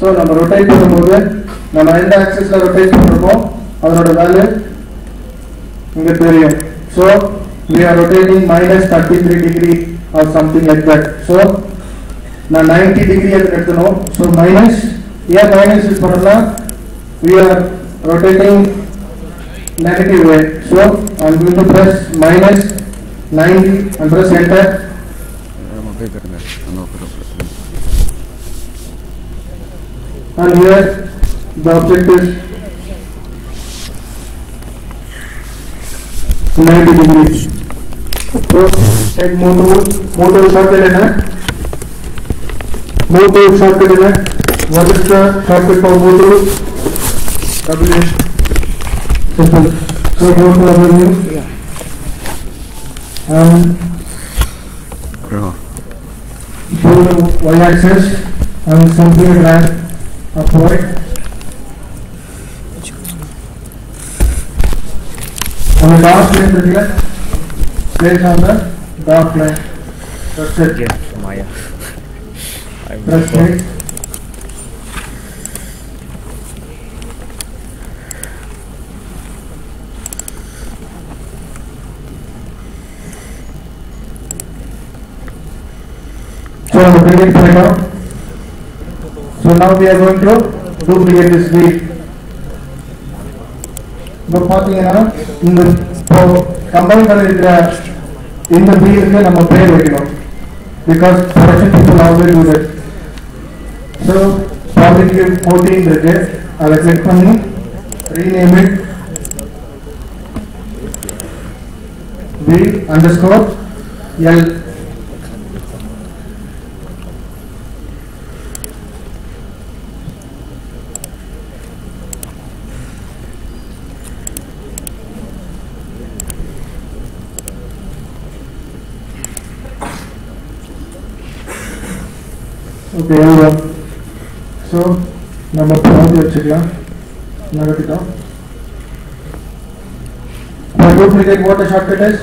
So நம்ம rotate பண்ணும்போது நம்ம எந்த axisல rotate பண்றோமோ அதோட வேல்யூ இங்க தெரியும். So we are rotating minus 33 degree or something like that. So நான் 90 degree எடுத்துனோம். So minus here minus is பண்ணலாம். We are rotating negative way. So I am going to press minus 90 and press enter. And here the object is 90 degrees. So take move to shortcut in it. Move to shortcut in it. What is the shortcut for move to? W. Simple. So go to our menu. And go to y-axis and simply drag upward. On the dark line, place on the dark line. That's it. Yeah, Maya. Press right. So bring it right now. So now we are going to duplicate this wheel. இப்போ பார்த்தீங்கன்னா இந்த இப்போ combine பண்ணிருக்கிற இந்த வீலுக்கு நம்ம பேர் வைக்கணும். Because production people always do that. So project 14 இருக்கு. அதை கிளிக் பண்ணி rename it V_L. Okay, so number 4 வச்சுக்கலாம். நகர்த்திட்டோம். For duplicate, what the shortcut is?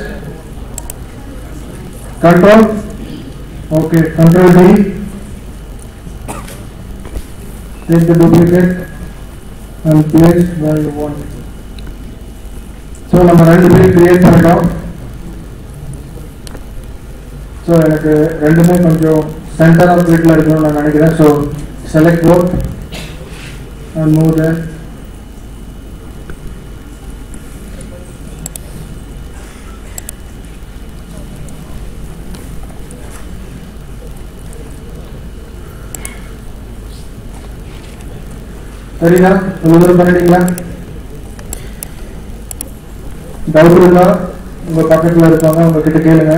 Control. Okay, Control D. Take the duplicate and place where you want. So நம்ம ரெண்டு பேர் create பண்ணிட்டோம். So எனக்கு ரெண்டுமே கொஞ்சம் center of grid la irukonu na nenikiren. So select both and move there. சரியா உங்களுக்கு பண்ணிட்டீங்களா? டவுட் இருந்தா உங்க பக்கத்துல இருப்பாங்க, உங்க கிட்ட கேளுங்க.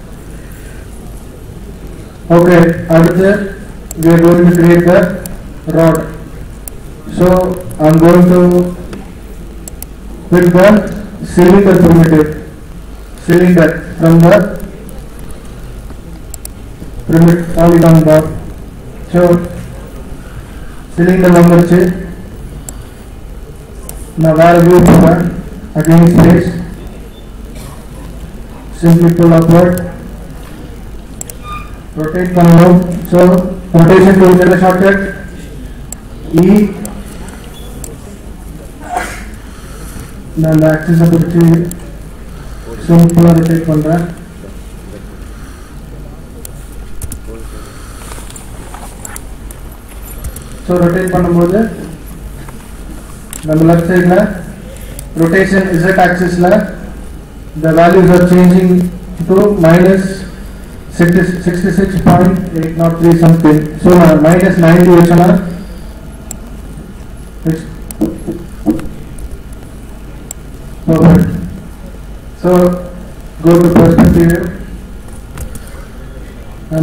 Okay, அடுத்து we are going to create the rod. So I am going to pick the cylinder primitive. Cylinder from the primitive polygon bar. So cylinder வந்துருச்சு. நான் வேற view போறேன். Again space. Simply pull upward. Rotate பண்ணணும். So rotation tool the shortcut E. நான் axis பிடிச்சு சிம்பிளா rotate பண்றேன். So rotate பண்ணும்போது நம்ம left side ல rotation z axis ல the values are changing to minus 66.803 something. So minus 90 vechana. Perfect. So go to perspective and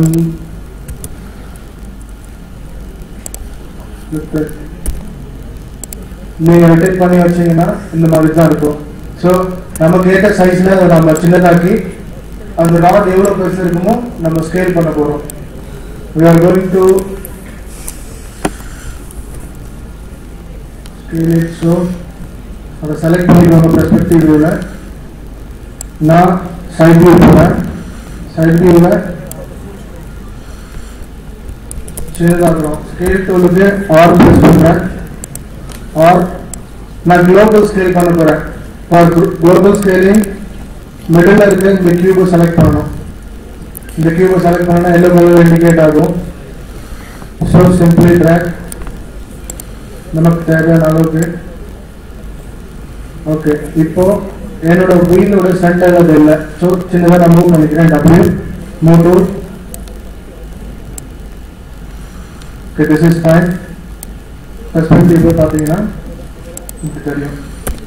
look at. நீங்க rotate பண்ணி வச்சீங்கன்னா இந்த மாதிரி தான் இருக்கும். ஸோ நமக்கு ஏற்ற சைஸ்ல நம்ம சின்னதாக்கி அந்த ராட் எவ்வளோ பெருசு இருக்குமோ நம்ம ஸ்கேல் பண்ண போகிறோம். we are going to scale it. So அதை செலக்ட் பண்ணிடுவாங்க பெர்ஸ்பெக்டிவ் வியூவில். நான் சைட் வியூ போகிறேன். சைட் வியூவில் சின்னதாகிறோம். ஸ்கேல் டூலுக்கு ஆர் ப்ரெஸ் பண்ணுறேன். ஆர் நான் குளோபல் ஸ்கேல் பண்ண போகிறேன். ஃபார் குளோபல் ஸ்கேலிங் மிடில் இருக்க இந்த கியூபை செலக்ட் பண்ணணும். இந்த கியூபை செலக்ட் பண்ணால் எல்லோ கலர் இண்டிகேட் ஆகும். ஸோ சிம்பிளி ட்ராக் நமக்கு தேவையான அளவுக்கு. ஓகே, இப்போ என்னோட வீலோட சென்டர் அது இல்லை. ஸோ சின்னதாக நான் மூவ் பண்ணிக்கிறேன். W move tool. Okay, this is fine. Perspective பார்த்தீங்கன்னா இது தெரியும்.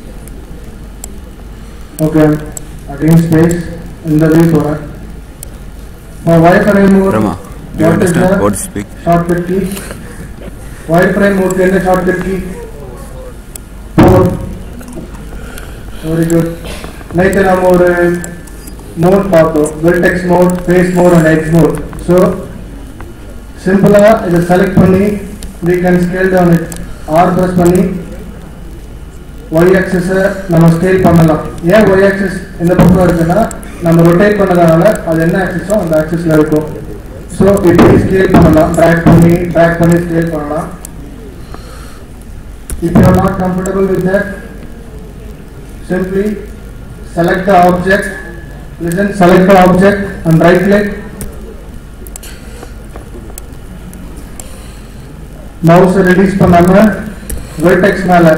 ஓகே, அகைன் ஸ்பேஸ் இந்த வியூ போகிறேன். wireframe mode. Rama, do you understand what to speak? Shortcut key. Wireframe mode के लिए shortcut key 4. Very good. नहीं तो हम और mode पातो vertex mode, face mode and edge mode. So simple है इधर select पन्नी we can scale down it. R press पन्नी y axis है நம்ம scale பண்ணலாம். ஏன் y axis இந்த பக்கம் இருக்குன்னா நம்ம rotate பண்ணதால அது என்ன axis அந்த axisல இருக்கும். So இப்படி scale பண்ணலாம். drag பண்ணி scale பண்ணலாம். If you are not comfortable with that, simply select the object. Listen, select the object and right click. Mouse release பண்ணாம vertex மேல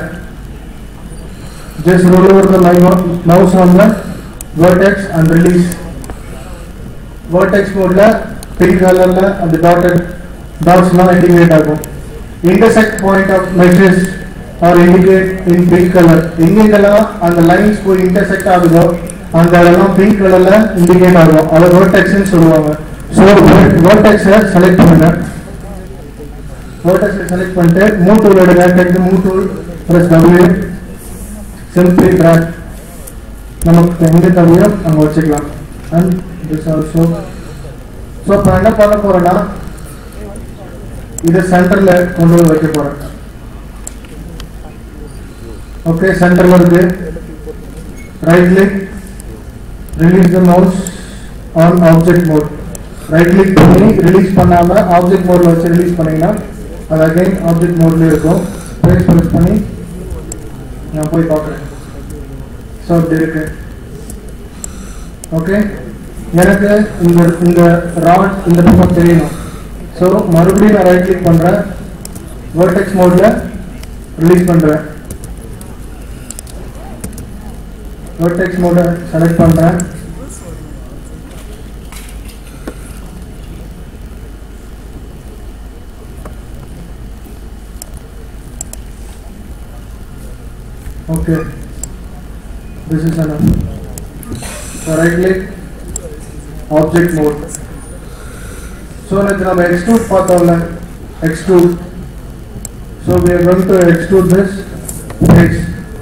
just roll over the mouse on the vertex and release. Vertex mode la pink color la and the dotted dots la indicate ஆகும். Intersect point of meshes or indicate in pink color. எங்கெல்லாம் அந்த lines போய் intersect ஆகுதோ அந்த இடம்லாம் pink color ல indicate ஆகும். அத vertex ன்னு சொல்லுவாங்க. So vertex select பண்ணுங்க. vertex select பண்ணிட்டு move tool எடுங்க. take the move tool, press W, simply drag. நமக்கு எங்க தேவையோ அங்க வச்சுக்கலாம். and this also. so இப்போ என்ன பண்ண போறேன்னா இத சென்டர்ல கொண்டு போய் வைக்க போறேன். ஓகே, சென்டர்ல இருக்கு. Right click, release the mouse on object mode. Right click பண்ணி ரிலீஸ் பண்ணாம ஆப்ஜெக்ட் மோட்ல வச்சு ரிலீஸ் பண்ணீங்கன்னா அது அகைன் ஆப்ஜெக்ட் மோட்ல இருக்கும். ஸ்பேஸ் பிரஸ் பண்ணி நான் போய் பார்க்குறேன். ஸோ இப்படி இருக்கு. ஓகே, எனக்கு இந்த ராட் இந்த பக்கம் தெரியணும். ஸோ மறுபடியும் நான் ரைட் கிளிக் பண்ணுறேன். வெர்டெக்ஸ் மோட்ல ரிலீஸ் பண்ணுறேன். வெர்டெக்ஸ் மோடை செலக்ட் பண்ணுறேன். Okay, this is enough. So right click, object mode. So let's now extrude pathol, extrude. So we are going to extrude this face.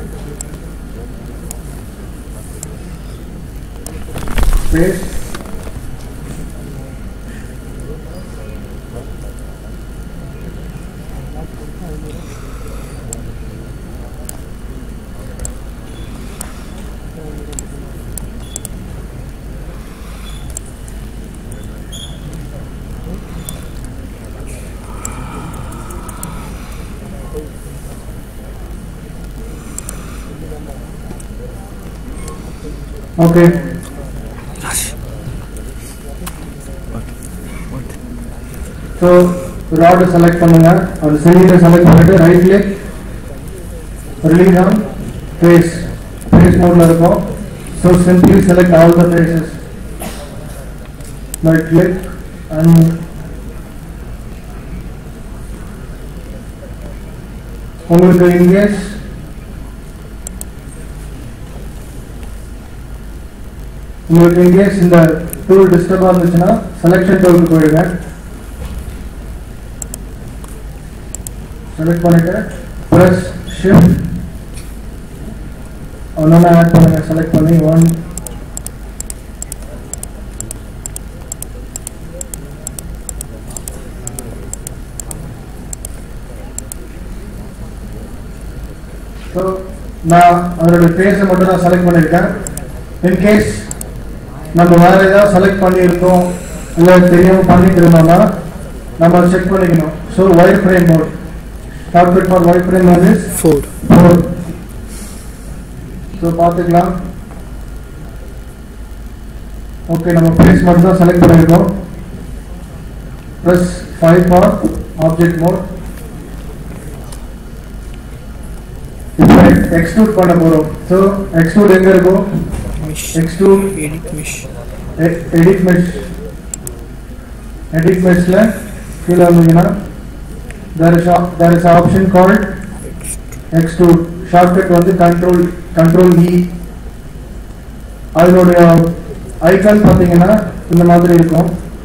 Face. Okay. So rod select பண்ணுங்க. அந்த cylinder select பண்ணிட்டு right click, release on face. Face mode இருக்கும். So simply select all the faces. Right click and உங்களுக்கு engage உங்களுக்கு engage இந்த tool disturb ஆச்சுன்னா selection tool க்கு போயிடுங்க. select பண்ணிட்டு press shift ஒண்ணா ஆட் பண்ணுங்க. select பண்ணி 1 so நான் அதோட ஃபேஸை மட்டும் தான் செலக்ட் பண்ணிருக்கேன். in case நம்ம வேற ஏதாவது செலக்ட் பண்ணியிருக்கோம் இல்லை தெரியாம பண்ணிட்டு இருந்தோம்னா நம்ம செக் பண்ணிக்கணும். So wireframe mode. Shortcut for wireframe mode is 4. So பார்த்துக்கலாம். ஓகே, நம்ம பேஸ் மட்டும் தான் செலக்ட் பண்ணிருக்கோம். Press 5 for object mode. இப்போ extrude பண்ண போறோம். So extrude எங்க இருக்கும்? Extrude edit meshல கீழ வந்தீங்கன்னா there is an option called extrude. Shortcut வந்து control E. அதோட ஐகான் பாத்தீங்கன்னா இந்த மாதிரி இருக்கும்.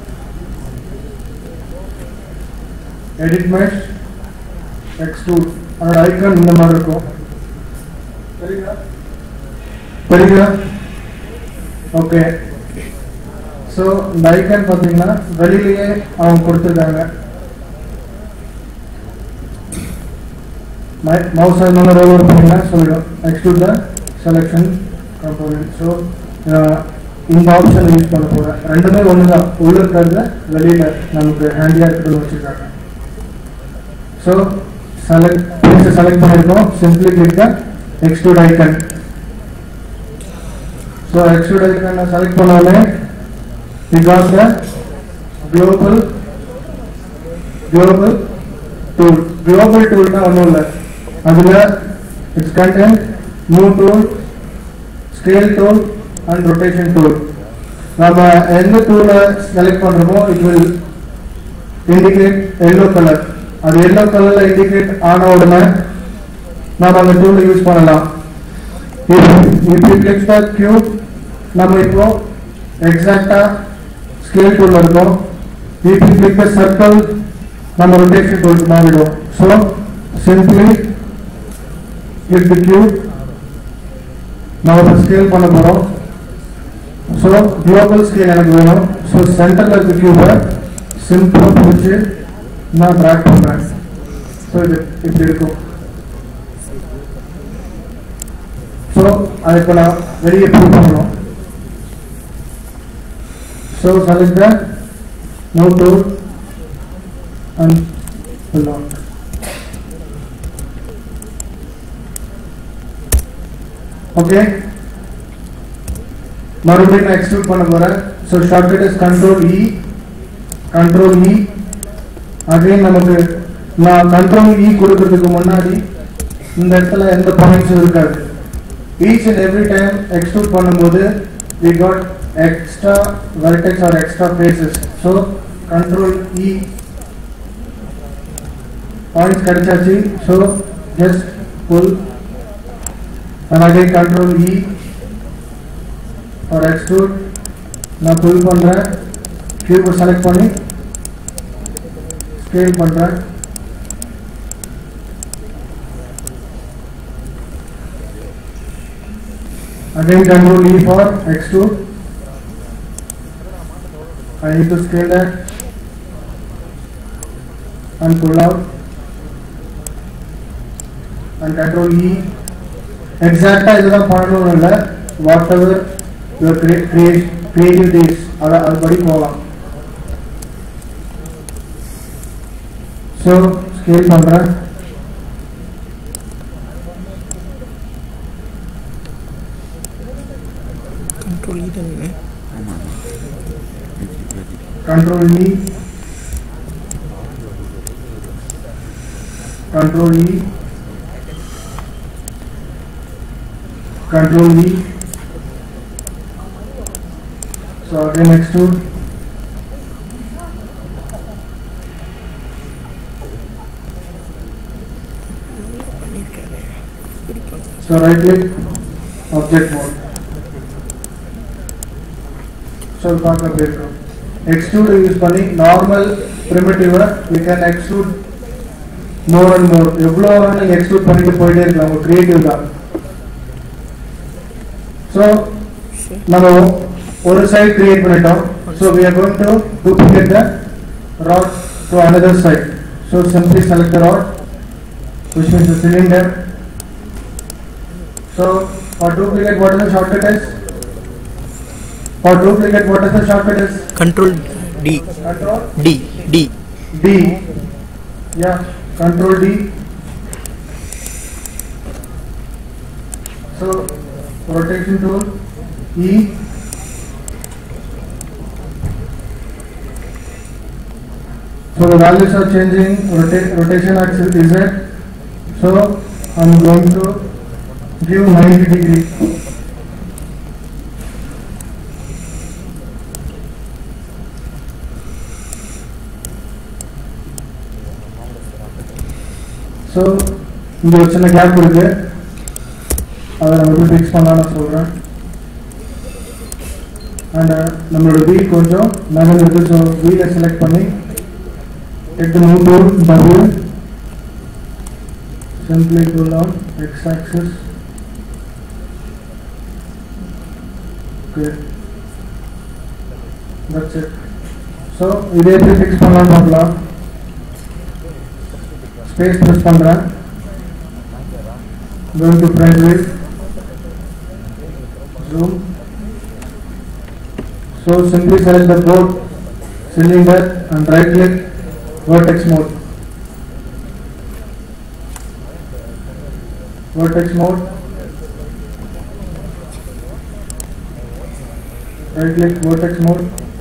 edit mesh extrude அதோட ஐகான் இந்த மாதிரி இருக்கும். சரிங்களா? ஓகே. ஸோ இந்த ஐகான் பார்த்தீங்கன்னா வெளியிலேயே அவங்க கொடுத்துருக்காங்க. மவுஸ் அதனால ரோல் ஓவர் பண்ணிங்கன்னா சொல்லிடும் extrude the selection component. So இந்த ஆப்ஷன் யூஸ் பண்ண போகிறேன். ரெண்டுமே ஒன்று தான், உள்ள இருக்கிறத வெளியில் நமக்கு ஹேண்டியாக இருக்கிறது வச்சுருக்காங்க. ஸோ செலக்ட் பண்ணியிருக்கோம். Simply click the extrude icon. So extrude icon select பண்ணாலே we got the global tool. Global tool னா ஒண்ணும் இல்ல, அதுல its content move tool, scale tool and rotation tool. நாம எந்த டூலை செலக்ட் பண்றோமோ it will indicate yellow color. அது yellow colorல indicate ஆன உடனே நாம அந்த டூலை யூஸ் பண்ணலாம். if you click the cube நம்ம இப்போ எக்ஸாக்ட்டா ஸ்கேல் டூல்ல இருக்கோம். if you click the circle நம்ம ரொட்டேஷன் டூலுக்கு மாறிடுவோம். so simply click the cube. நம்ம ஸ்கேல் பண்ண போறோம். so global scale எனக்கு வேணும். so சென்டர்ல இருக்க கியூபை சிம்பிளா பிடிச்சு நான் ட்ராக் பண்றேன். so இது இப்படி இருக்கும். ஸோ அதை இப்போ நான் வெளியே ப்ரூவ் பண்ணுறோம். So select the no tool and pull out. Okay, மறுபடியும் நான் எக்ஸ்ட்ரூட் பண்ண போகிறேன். So shortcut is control E. Again நமக்கு நான் கண்ட்ரோல் இ கொடுக்கறதுக்கு முன்னாடி இந்த இடத்துல எந்த பாயிண்ட்ஸும் இருக்காது. Each and every time extrude பண்ணும்போது we got extra vertex or extra faces. So control E points கிடைச்சாச்சு. So just pull and again control E for extrude. நான் pull பண்றேன், cube select பண்ணி scale பண்றேன். Again control E for extrude. I need to scale that and pull out and control E. Exactly இதெல்லாம் பண்ணணும் இல்ல, whatever your creativity is அது படி போகலாம். So scale பண்றேன். control E so again extrude. So right click object mode. So பார்க்க போயிருக்கோம். extrude use பண்ணி normal primitive we can extrude more and more. எவ்வளோ நீங்க extrude பண்ணிட்டு போயிட்டே இருக்கலாம், உங்க creative தான். so நம்ம ஒரு side create பண்ணிட்டோம். so we are going to duplicate the rod to another side. so simply select the rod, which means the cylinder. so for duplicate what is the shortcut is? For duplicate what is the shortcut is? Control D. Control D. D. Yeah, control D. So rotation tool E. So the values are changing. Rotation axis is Z. So I'm going to give 90 degree. So இங்க ஒரு சின்ன gap இருக்கு, அதை நம்ம எப்படி fix பண்ணலாம்னு சொல்றேன். And நம்மளோட வீல் கொஞ்சம் நகல் இருக்கு. ஸோ வீலை செலக்ட் பண்ணி take the move tool W, simply pull on X axis. Okay, that's it. So இதே எப்படி ஃபிக்ஸ் பண்ணலாம்னு பார்க்கலாம். ஸ்பேஸ் ப்ரெஸ் பண்றேன். Going to front view, zoom. So simply select the board cylinder and right click vertex mode. Vertex mode. Right click vertex mode.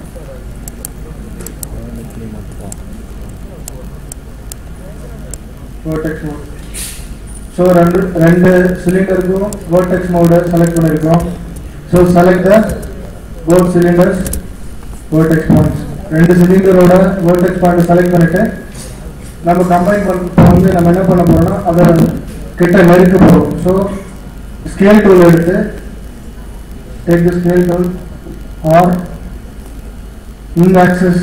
Vertex mode. So ரெண்டு சிலிண்டருக்கும் vertex mode செலக்ட் பண்ணிருக்கோம். So select the both cylinders vertex points. ரெண்டு சிலிண்டரோட vertex point select பண்ணிட்டு நம்ம combine வந்து நம்ம என்ன பண்ண போறோம்னா அதை கிட்ட நெருக்க போறோம். ஸோ ஸ்கேல் டூல் எடுத்து take the scale tool R in axis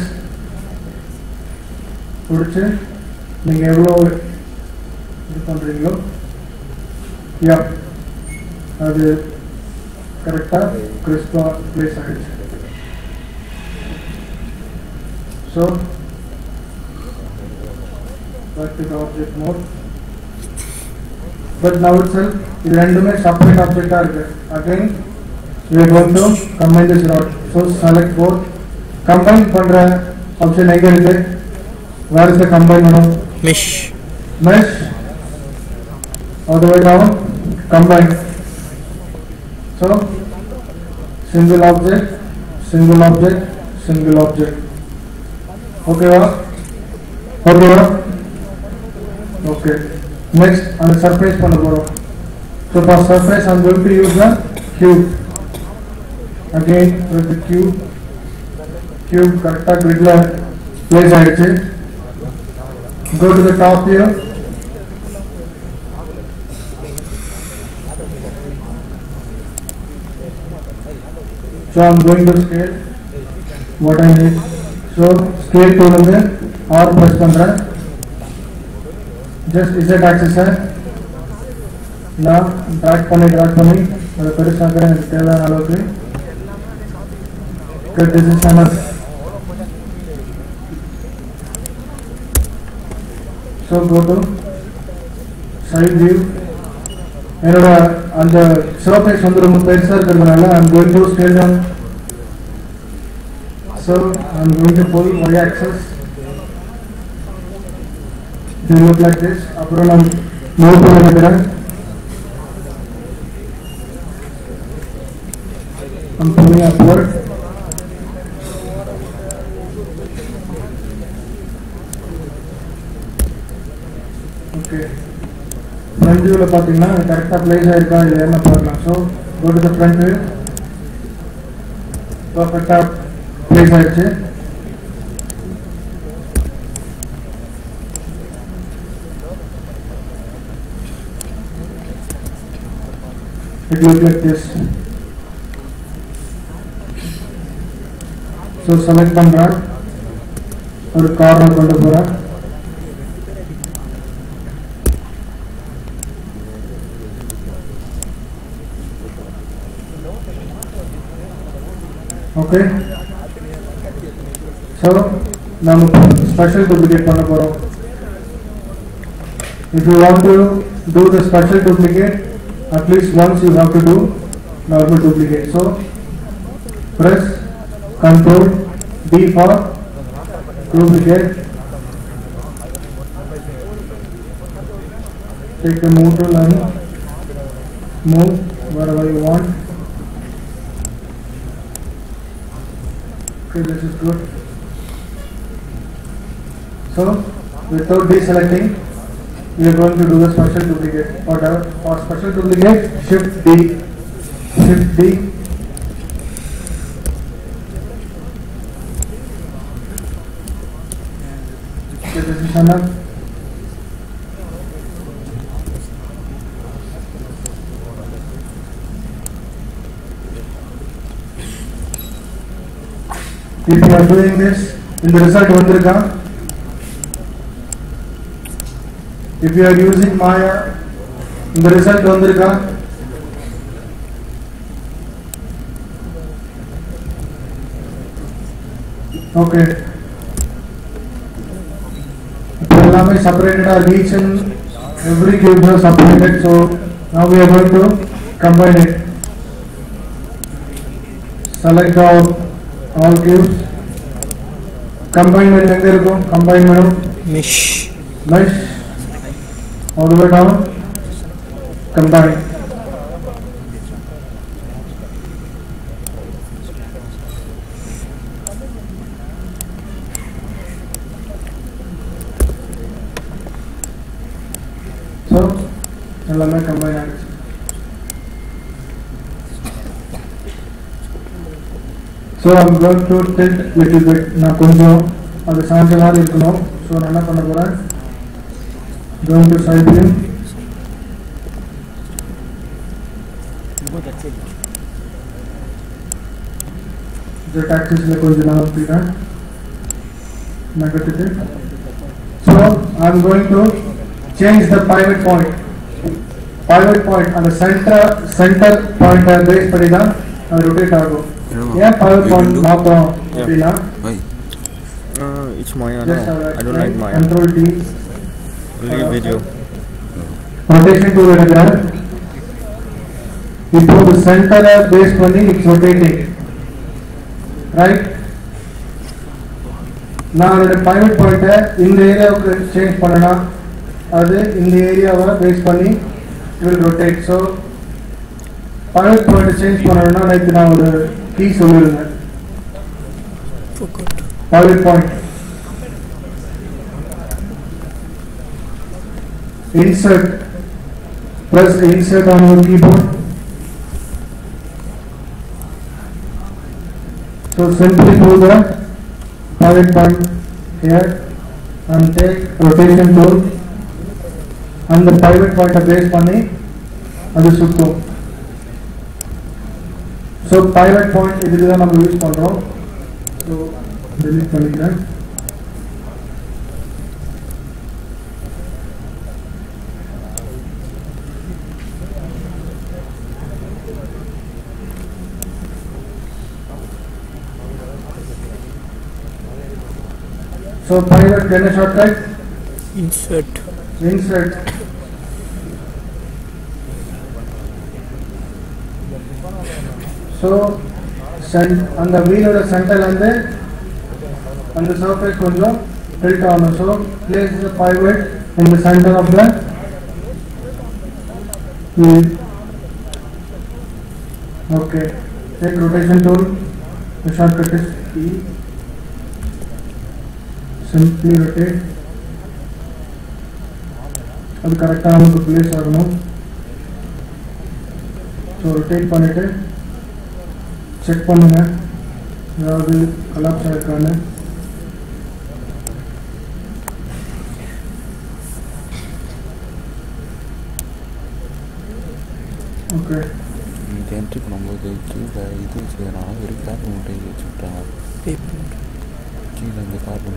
பிடிச்சி நீங்கள் எவ்வளோ இது பண்ணுறீங்களோ யா அது கரெக்டாக கிறிஸ்பாக பிளேஸ் ஆகிடுச்சு. So back to the object mode. But now itself இது ரெண்டுமே separate object இருக்கு. Again we are going to combine this rod. So select both. Combine பண்ற option எங்க இருக்கு? Where is the combine now? Mesh. Mesh. All the way down. Combine. So single object, single object, single object. Okay, okay. Next, on the surface panna porom. So for surface, I am going to use the cube. Again, with the cube correcta grid la place aichu. Go to the top here. So I am going to scale what I need. So scale tool வந்து R press பண்றேன். Just Z axis நான் drag பண்ணி அதை பெருசாக்குறேன் எனக்கு தேவையான அளவுக்கு. This is enough. So go to side view. என்னோட அந்த surface வந்து ரொம்ப பெருசா இருக்கிறதுனால I am going to scale down. So I am going to pull Y axis. It will look like this. அப்புறம் நான் move பண்ண நினைக்கிறேன். I am pulling upward. Okay. Front view பார்த்தீங்கன்னா கரெக்டா பிளேஸ் ஆயிருக்கா இல்லையான்னு பார்க்கலாம். So go to the front view. Perfect place ஆயிடுச்சு. It looks like this. So select பண்றேன். ஒரு கார்னர் கொண்டு போறேன். Okay. So now special duplicate பண்ண போறோம். If you want to do the special duplicate, at least once you have to do normal duplicate. So press Ctrl D for duplicate. take the move tool and move wherever you want. Okay, this is good. So without deselecting, we are going to do the special duplicate. For special duplicate, Shift D. Shift D. Okay, this is enough. If you are doing this, in the result vandirukka. If you are using Maya, in the result vandirukka. Okay. Ellame separated are each and every cube is separated. So now we are going to combine it. Select all cubes. Combine menu enga irukum? Combine menu. Mesh. All the way down. Combine. So, ellame combine aagudhu. So I'm going to tilt little bit. Na konjam adu saancha mari irukanum. So na enna panna poren? Going to side view. Z axis le konjam navutira. Negative. So I'm going to change the pivot point. Pivot point on the center point base padida rotate agum. Yeah, pivot point maatram appadina. It's Maya now. I don't like Maya. Control D. Only video. Rotation tool edukra. Ipo the center base panni it's rotating. Right? Now the pivot point in the area change pannana. Adu in the area base panni it will rotate. So pivot point change pannana like na oru key solirunga. Pivot point. Insert. Press insert on your keyboard. So simply pull the pivot point here and take rotation tool and the pivot point base panni adu suttum. So pivot point idhula nam use pandrom. So delete பண்ணிக்கிறேன். So pivot can I shortcut? Insert. So on the wheel or the center and the surface konjam tilt on. So place the pivot in the center of the wheel. Okay. Take rotation tool. The shortcut is E. Simply rotate. அது கரெக்டாக நமக்கு place ஆகணும். So rotate பண்ணிவிட்டு check பண்ணுங்கள் ஏதாவது collapse ஆகிருக்கான்னு. Okay இது entry பண்ணும்போது கீழே இது செய்யணும். ஒரு கார்பன் முட்டை வச்சு விட்டாங்க. கீழே இந்த carbon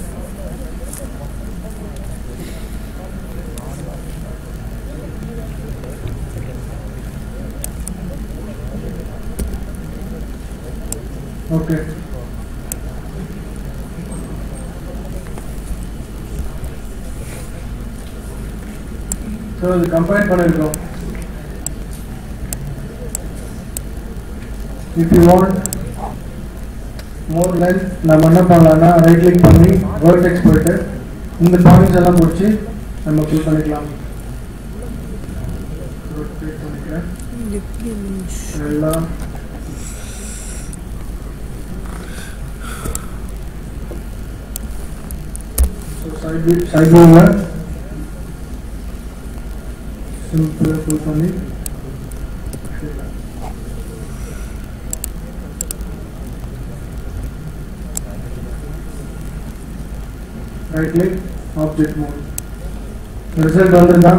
Okay. So the combine பண்ணிருக்கோம். If you want more length நம்ம என்ன பண்ணலாம்னா ரைட் கிளிக் பண்ணி vertex போயிட்டு இந்த பாயிண்ட்ஸ் எல்லாம் முடிச்சு நம்ம ஃபில் பண்ணிக்கலாம். rotate பண்ணிக்கிறேன் எல்லாம் side view simple pull பண்ணி right click object mode result வந்துருதா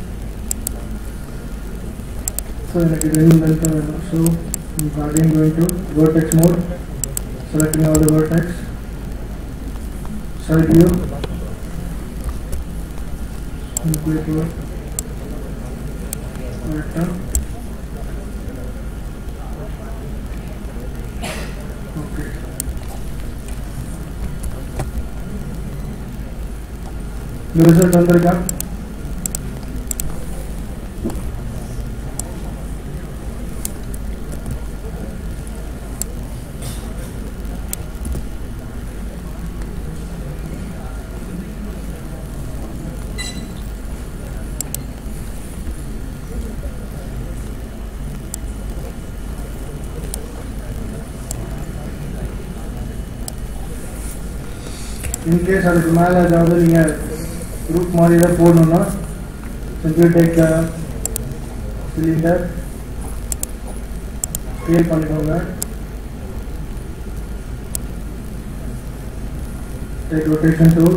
so எனக்கு ரெண்டு லென்த் வேணும் so again going to vertex mode selecting all the vertex side view simply pull vector okay the result வந்துருக்கா in case அதுக்கு மேலே ஏதாவது நீங்கள் group மாதிரி தான் போடணும்னா simply take the cylinder scale பண்ணிக்கோங்க take rotation tool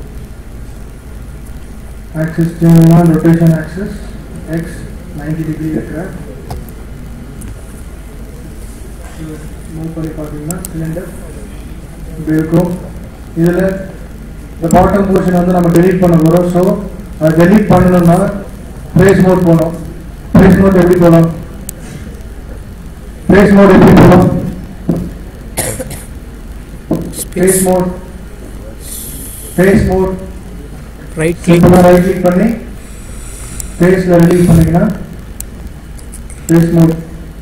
axis change rotation axis x 90 degree இருக்கிறேன் மூவ் பண்ணி பார்த்தீங்கன்னா சிலிண்டர் இப்படி இருக்கும் இதில் இந்த பாட்டம் போர்ஷன் வந்து நம்ம டெலீட் பண்ண போகிறோம் ஸோ அதை டெலீட் பண்ணணும்னா ப்ளேஸ் மோட் போகணும் ப்ளேஸ் மோட் எப்படி போகணும் ப்ளேஸ் மோட் எப்படி போகணும் ப்ளேஸ் மோட் ரைட் கிளிக் பண்ணி ப்ளேஸில் ரிலீஸ் பண்ணிங்கன்னா face mode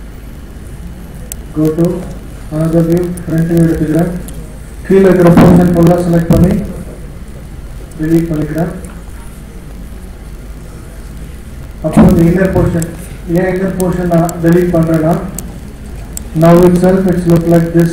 go to another view front view எடுத்துக்கிறேன் கீழே இருக்கிற போர்ஷன் ஃபுல்லாக செலக்ட் பண்ணி delete பண்ணிக்கிறேன் அப்போ இந்த இன்னர் போர்ஷன் ஏன் இன்னர் போர்ஷன் நான் delete பண்ணுறேன்னா now itself it's look like this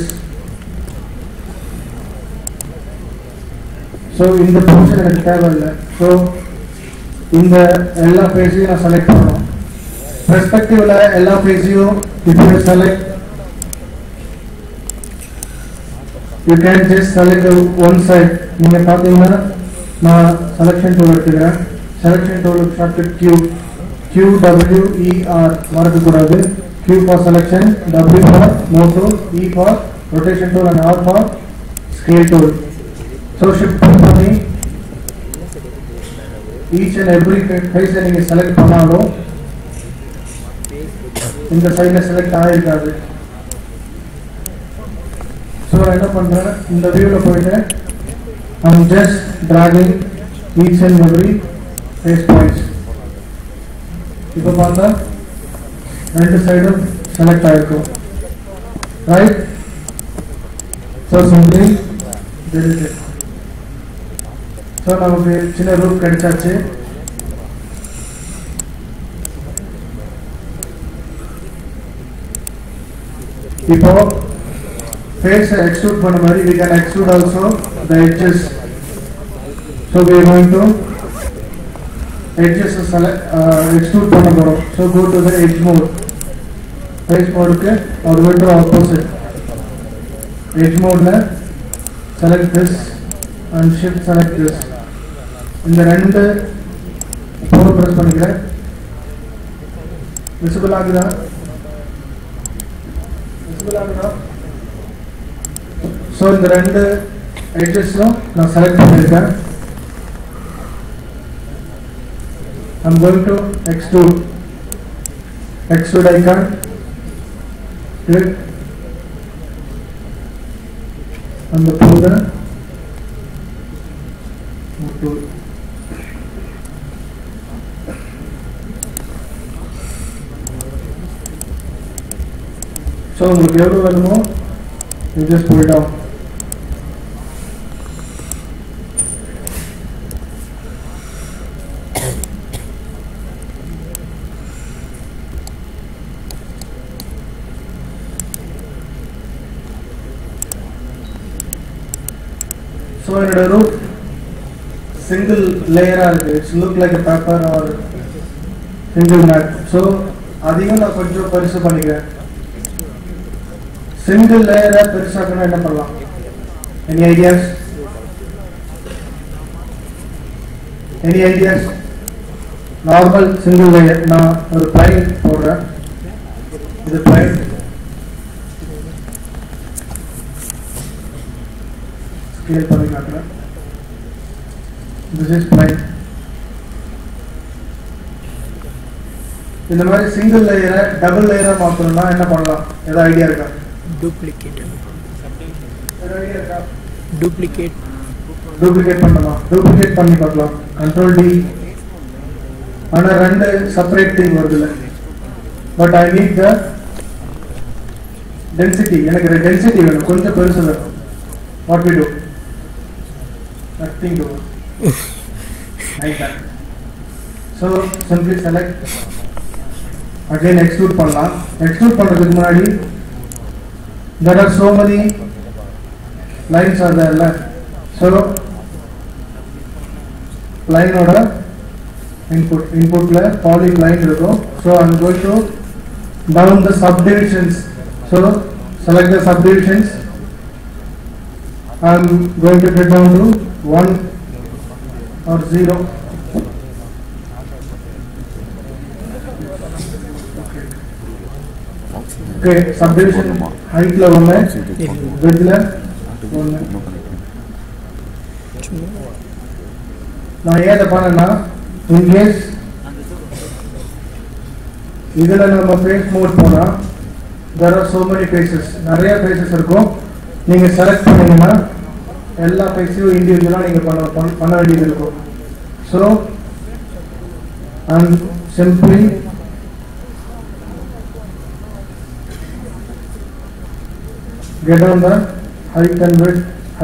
so இந்த போர்ஷன் எனக்கு தேவையில்லை ஸோ இந்த எல்லா பேஜையும் நான் செலக்ட் பண்ணணும் பெர்ஸ்பெக்டிவ்ல எல்லா பேஜையும் இப்போ select you can just select the one side நீங்க பாத்தீங்கன்னா நான் செலக்ஷன் டூல் எடுத்துக்கிறேன் selection tool shortcut Q W E R மறக்க கூடாது Q for selection W for motor E for rotation tool and R for scale tool so shift பண்ணி each and every face நீங்க select பண்ணாலும் இந்த சைடுல select ஆயிருக்காது so என்ன பண்றேன் இந்த வியூல போயிட்டு I'm just dragging each and every face points இப்போ பார்த்தா ரெண்டு சைடும் செலக்ட் ஆயிருக்கும் right so simply delete it so நமக்கு சின்ன ரூட் கிடைச்சாச்சு இப்போ face extrude பண்ண மாதிரி we can extrude also the edges so we are going to edges extrude பண்ண போறோம் so go to the edge mode face mode க்கு or go to opposite edge mode ல select this and shift select this இந்த ரெண்டு போர் press பண்ணிக்கிறேன் visible ஆகுதா so இந்த ரெண்டு edgesலும் நான் select பண்ணிருக்கேன் I'm going to extrude icon click and pull the tool so உங்களுக்கு எவ்வளவு வேணுமோ you just pull it down என்னோட ரூஃப் சிங்கிள் லேயரா இருக்கு. It's look like a paper or single mat. So அதையும் நான் கொஞ்சம் பெருசு பண்ணிக்கிறேன். சிங்கிள் லேயரை பெருசாக்கணும் என்ன பண்ணலாம்? Any ideas? Any ideas? Normal single layer நான் ஒரு பிளைன் போடுறேன். இது பிளைன். ஸ்கேல் பண்ணி காட்டுறேன். This is plane. இந்த மாதிரி சிங்கிள் லேயரை டபுள் லேயரா மாற்றணும்னா என்ன பண்ணலாம்? ஏதாவது ஐடியா இருக்கா? Duplicate. ஏதாவது ஐடியா இருக்கா? Duplicate. டூப்ளிகேட் பண்ணலாம். டூப்ளிகேட் பண்ணி பார்க்கலாம். Control D. ஆனால் ரெண்டு செப்பரேட் திங் வருதுல்ல. But I need the density. எனக்கு டென்சிட்டி வேணும், கொஞ்சம் பெருசு வேணும். What we do? Nothing to. Like that. So simply select. Again extrude பண்ணலாம். எக்ஸ்ட்ரூட் பண்ணுறதுக்கு முன்னாடி there are so many lines are there. So line oda input la polyline இருக்கும். So I am going to down the subdivisions. So select the subdivisions. I am going to get down to 1 or 0. Okay, subdivision height la one, width la one. நான் ஏன் பண்ணேன்னா in case இதில் நம்ம face mode போனால் there are so many faces, நிறைய faces இருக்கும். நீங்கள் select பண்ணீங்கன்னா எல்லா ஃபேஸையும் இண்டிவிஜுவலாக நீங்கள் பண்ண வேண்டியது இருக்கும். So I'm simply get on the height and width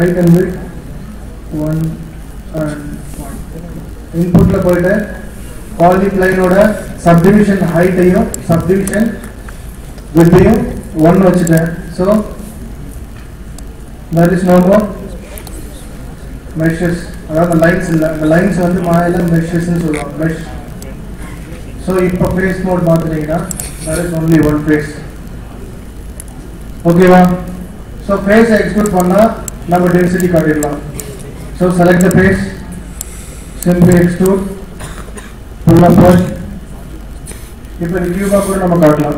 1 and 1. Input la poite polyline oda subdivision height ayyo subdivision width ayyo 1 vechiten. So there is no more meshes. Adha lines illa, the lines vandu maayala meshes nu solluvom, mesh. So ipo face mode maathringa there is only one face. Okay va? So face extrude panna நம்ம density காட்டிடலாம். So select the face, simply extrude, pull upward. இப்போ இந்த cube கூட நம்ம காட்டலாம்.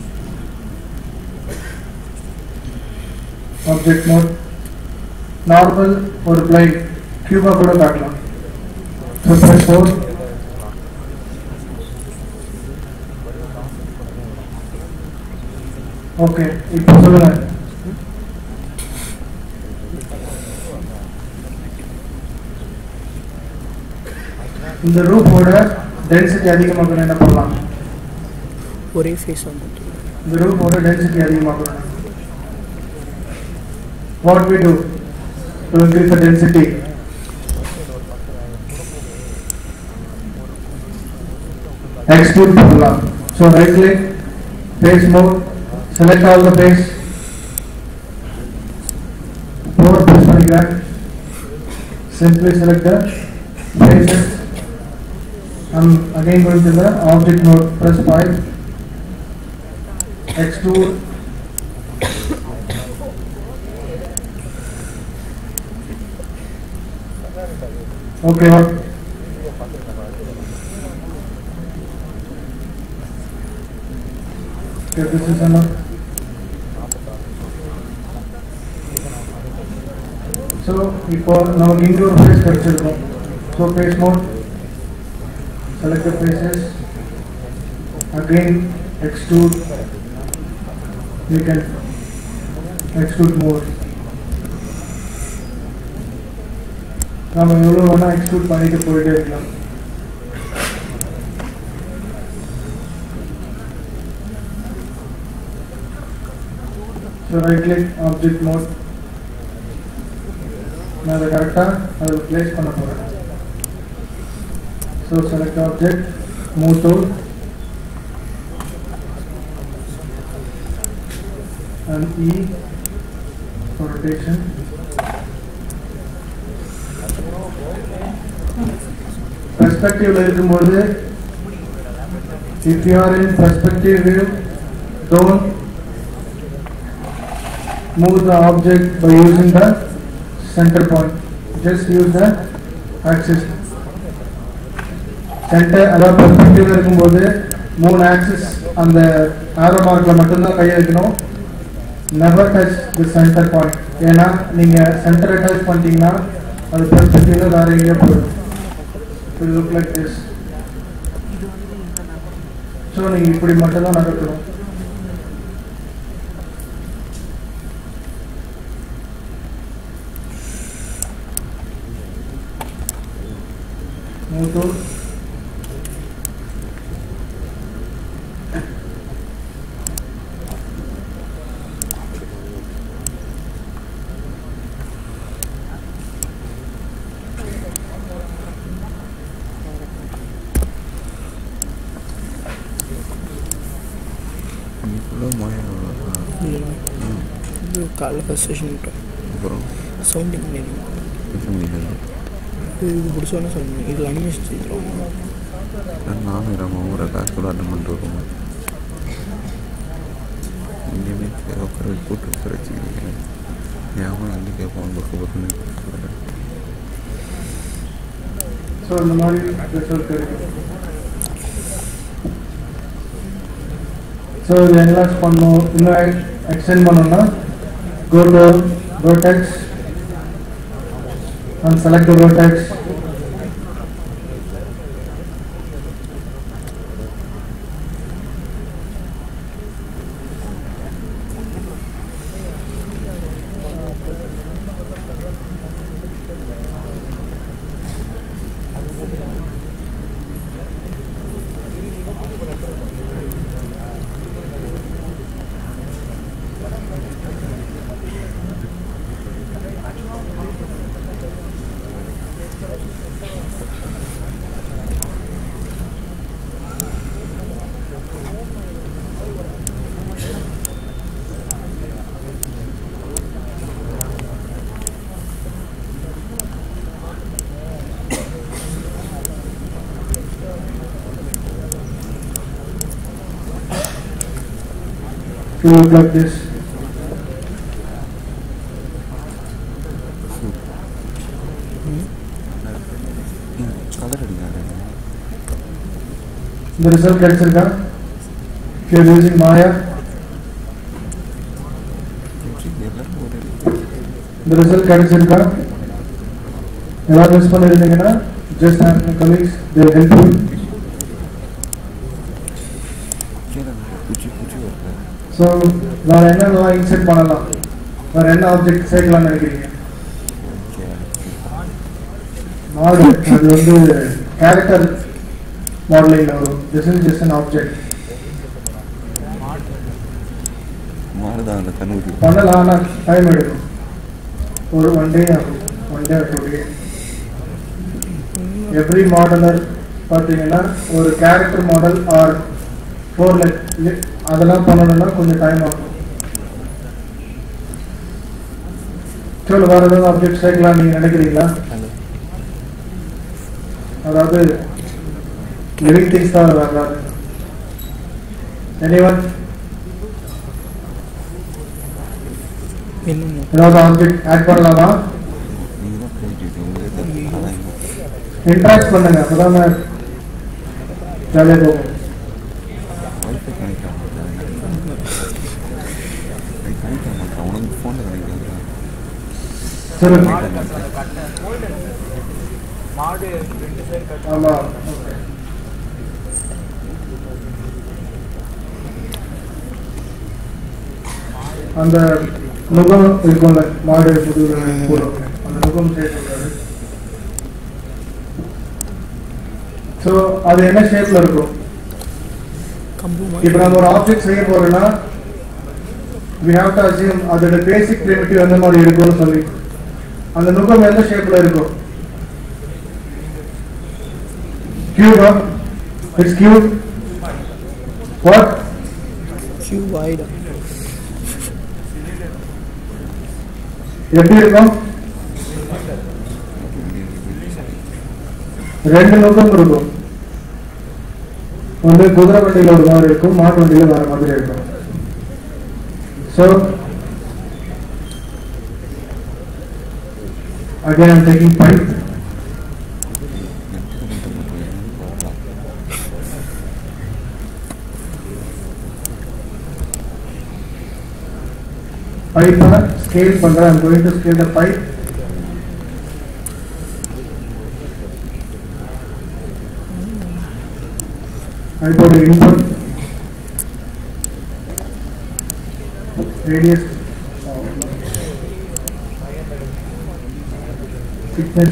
Object mode, normal ஒரு plane cube கூட காட்டலாம். So press 4. Okay, இப்போ சொல்லுங்க. இந்த ரூஃபோட டென்சிட்டி அதிகமாக்கணும் என்ன பண்ணலாம்? ஒரே ஃபேஸ் வந்து இந்த ரூஃபோட டென்சிட்டி அதிகமாக்கணும். What we do to increase the density? Extrude பண்ணலாம். So right click, face mode, select all the face. Port press பண்ணிக்கிறேன். Simply select the faces. I'm again going to the object mode, press 5, extrude, okay, this is enough. So now indoor face கிடைச்சிருக்கும். So face mode, select the faces, again extrude, you can extrude more. நம்ம எவ்வளோ வேணால் extrude பண்ணிட்டு போயிட்டே இருக்கலாம். So right click object mode. நான் அதை கரெக்டாக அதில் பிளேஸ் பண்ண போகிறேன். So select object, move tool and E for rotation. பெர்ஸ்பெக்டிவ்ல இருக்கும்போது if you are in perspective view, don't move the object by using the center point. Just use the axis. Center அதாவது பெர்ஸ்பெக்டிவ்ல இருக்கும்போது 3 axis அந்த arrow markல மட்டும் தான் கையை வைக்கணும். Never touch the center point. ஏன்னா நீங்க சென்டரை டச் பண்ணிட்டீங்கன்னா அது பெர்ஸ்பெக்டிவ்ல வேற எங்கேயோ போயிடும். It will look like this. So நீங்க இப்படி மட்டும் தான் நகர்த்தணும். Move to இது காலைல ஃபஸ்ட் செஷன் விட்டோம். அப்புறம் சவுண்ட் இன்ஜினியரிங் இது பிடிச்சோன்னா சொல்லணும். இதில் அனிமேஷன் செய்திருவாங்க. நானும் நம்ம ஊரை காசு கூட அட்டன் பண்ணிட்டு இருக்கோம். இங்கேயுமே உட்கார கூட்டு உட்கார வச்சுக்கிறீங்க. ஏன் எங்கே கேட்போம் பக்கம் பக்கம். ஸோ இந்த மாதிரி ரிசல்ட் கிடைக்கும். ஸோ இது என்லார்ஜ் பண்ணணும், இன்னும் எக்ஸ்டெண்ட் பண்ணணும்னா go to vertex and select the vertex. To look like this. Colour அடிக்காது. The result கிடைச்சிருக்கா? If you are using Maya, எல்லாரும் ஒரு the result கிடைச்சிருக்கா? ஏதாவது மிஸ் பண்ணிருந்தீங்கன்னா just ask my colleagues, they will help you. கீழே பூச்சி பூச்சி வருது. ஸோ வேற என்னெல்லாம் இன்செர்ட் பண்ணலாம், வேற என்ன ஆப்ஜெக்ட் சேர்க்கலாம்னு நினைக்கிறீங்க? மாடு அது வந்து கேரக்டர் மாடலிங் வரும். This is just an object. மாறுதான் அந்த கண்ணூரி பண்ணலாம், ஆனால் டைம் எடுக்கும். ஒரு 1 day ஆகும், 1 day or 2 days. Every modeller பார்த்தீங்கன்னா ஒரு கேரக்டர் மாடல் ஆர் 4 அதெல்லாம் பண்ணணும்னா கொஞ்சம் டைம் ஆகும். சொல்லு, வேறு ஏதாவது ஆப்ஜெக்ட் சேர்க்கலாம் நீங்கள் நினைக்கிறீங்களா? அதாவது லிவிங் திங்ஸ் தான் வராது. எனிவன் என்னென்ன ஏதாவது ஆப்ஜெக்ட் ஆட் பண்ணலாமா? நீங்கள் தான் போயிட்டு உங்களுக்கு இன்ட்ராக்ட் பண்ணுங்க, அப்போதான் ஜாலியாக போகும். வைஃபை கனெக்ட் ஆக கனெக்ட் ஆக மாட்டேன். உனக்கு ஃபோனில் கனெக்ட் ஆகுறேன். சொல்லுங்க. ஆமாம், அந்த முகம் இருக்கும்ல, மாடு புது போடும், அந்த முகம் சேர்த்து. ஸோ அது என்ன ஷேப்ல இருக்கும்? கம்பு இப்போ நம்ம ஒரு ஆப்ஜெக்ட் செய்ய போறோம்னா we have to assume அதோட பேசிக் பிரிமிட்டிவ் எந்த மாதிரி இருக்கும்னு சொல்லி. அந்த முகம் எந்த ஷேப்ல இருக்கும்? கியூபா? It's cube. வாட்? கியூபாய்டு. எப்படி இருக்கும்? ரெண்டு நோக்கம் இருக்கும். ஒன்று குதிரை வண்டியில் ஒரு மாதிரி இருக்கும், மாட்டு வண்டியில் வேற மாதிரி இருக்கும். So again I'm taking pipe. Pipe scale பண்ற. I'm going to scale the pipe. I put the input radius thickness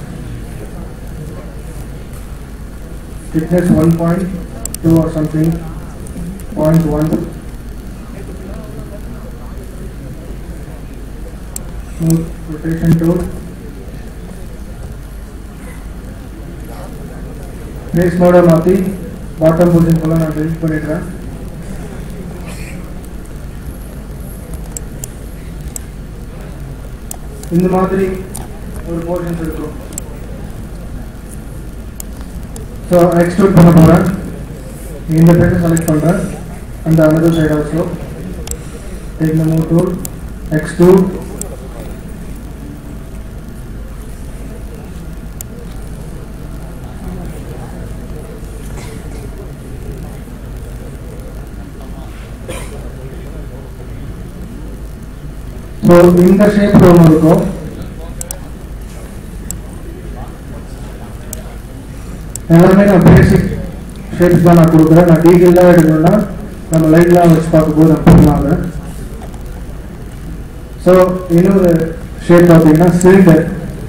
1.2 or something, 0.1. Smooth rotation tool. Base model மாத்தி bottom position போல நான் delete பண்ணிடுறேன். இந்த மாதிரி ஒரு போர்ஷன்ஸ் இருக்கும். ஸோ எக்ஸ்ட்ரூட் பண்ண போகிறேன். இந்த சைடை செலக்ட் பண்ணுறேன். அந்த another side also take the move tool, extrude. So இந்த ஷேப் ஒன்று இருக்கும். எல்லாமே நான் பேசிக் ஷேப்ஸ் தான் நான் கொடுக்குறேன். நான் டீட்டெயிலாக எடுக்கணும்னா நம்ம லைட்லாம் வச்சு பார்க்கும்போது நான் பண்ணலாங்க. ஸோ இன்னொரு ஷேப் பார்த்தீங்கன்னா சிலிண்டர்.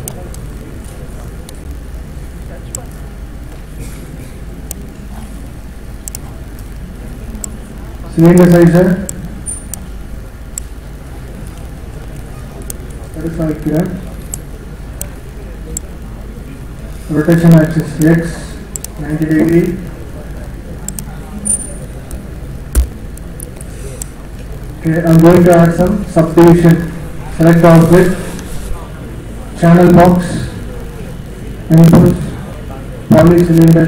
சிலிண்டர் சைஸை பெருசாக வைக்கிறேன். rotation axis X 90 degree. Okay, I'm going to add some subdivision. Select object, channel box, inputs, poly cylinder.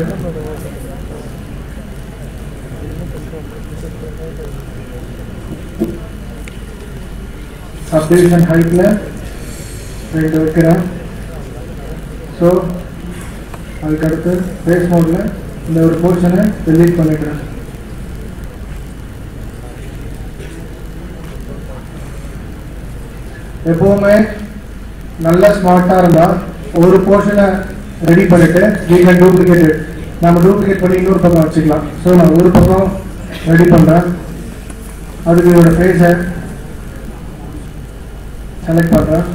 Subdivision height la ரெண்டு வைக்கிறேன். ஸோ அதுக்கடுத்து பேஸ் மோடில் இந்த ஒரு போர்ஷனை டெலீட் பண்ணிக்கிறேன். எப்போவுமே நல்ல ஸ்மார்ட்டாக இருந்தால் ஒரு போர்ஷனை ரெடி பண்ணிவிட்டு வீட்டில் டூப்ளிகேட் நம்ம டூப்ளிகேட் பண்ணி இன்னொரு பக்கம் வச்சுக்கலாம். ஸோ நான் ஒரு பக்கம் ரெடி பண்ணுறேன். அதுக்கு இதோட ஃபேஸை செலக்ட் பண்ணுறேன்.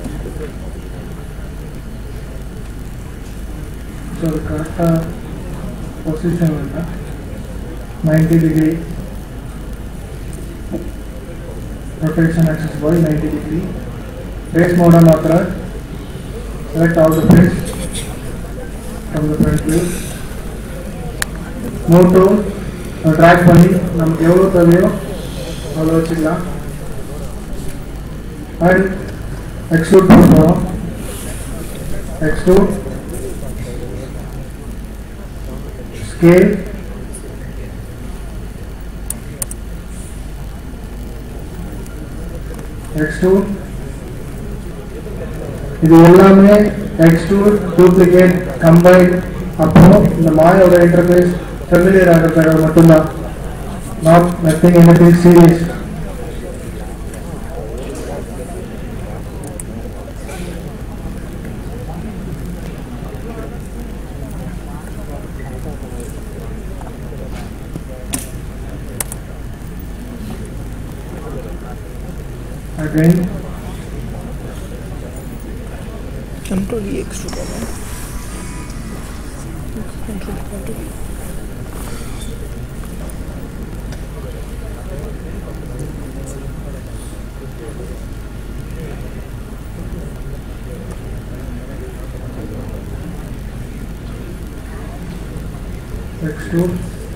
ஸோ அது கரெக்டாக பொசிஷன் இல்லை. 90 degree rotation axis by 90 degree. Face mode மாத்திர select all the face from the front view. Move to drag பண்ணி நமக்கு எவ்வளோ தேவையோ அவ்வளோ வச்சுக்கலாம். and extrude பண்ணுறோம். extrude scale extrude. இது எல்லாமே extrude, duplicate, combine. அப்புறம் இந்த மாயோட இன்டர்ஃபேஸ் ஃபெமிலியர் ஆகிறதுக்காக மட்டும்தான். not nothing anything serious. Again Control E extrude होगा. Control extrude.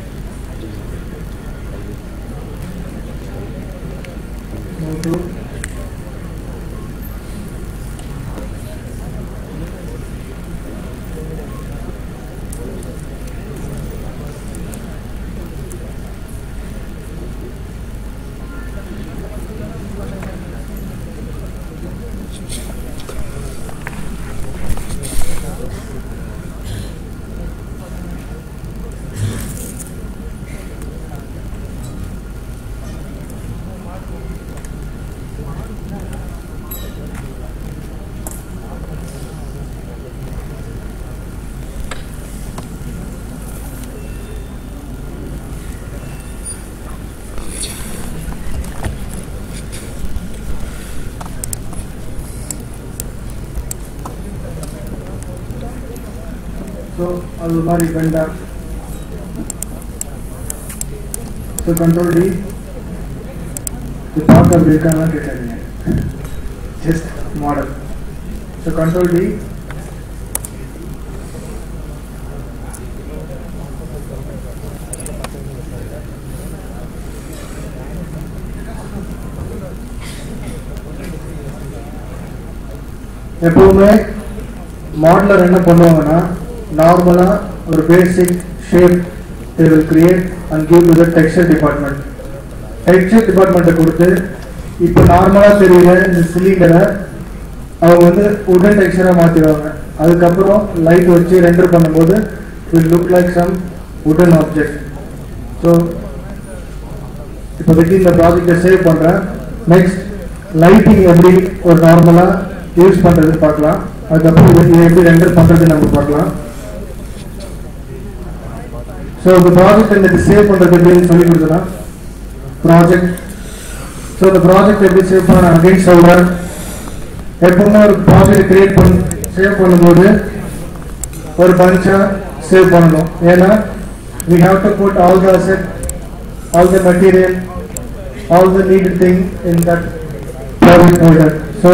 Move to அது மாதிரி bend up. So control D. The part of the camera just model. So control D. எப்பவுமே modeller என்ன பண்ணுவாங்கன்னா நார்மலா ஒரு basic shape they will create and give to the texture department. Texture department கொடுத்து இப்போ நார்மலா தெரியுற இந்த சிலிண்டரை அவங்க வந்து உடன் டெக்ஸ்சரா மாத்திடுவாங்க. அதுக்கப்புறம் லைட் வச்சு ரெண்டர் பண்ணும்போது will look like some wooden object. So இப்போதைக்கு இந்த ப்ராஜெக்டை சேவ் பண்றேன். நெக்ஸ்ட் லைட்டிங் எப்படி ஒரு நார்மலா யூஸ் பண்றது பார்க்கலாம். அதுக்கப்புறம் இதை எப்படி ரெண்டர் பண்றது நம்ம பார்க்கலாம். ஸோ இந்த ப்ராஜெக்ட் இந்த சேவ் பண்றது எப்படின்னு சொல்லி கொடுத்தலாம். ப்ராஜெக்ட் ஸோ இந்த ப்ராஜெக்ட் எப்படி சேவ் பண்ண நான் அகைன் சொல்றேன். எப்பவுமே ஒரு ப்ராஜெக்ட் கிரியேட் சேவ் பண்ணும்போது ஒரு பஞ்சா சேவ் பண்ணணும். ஏன்னா we have to put all the asset, all the material, all the needed thing in that project folder. So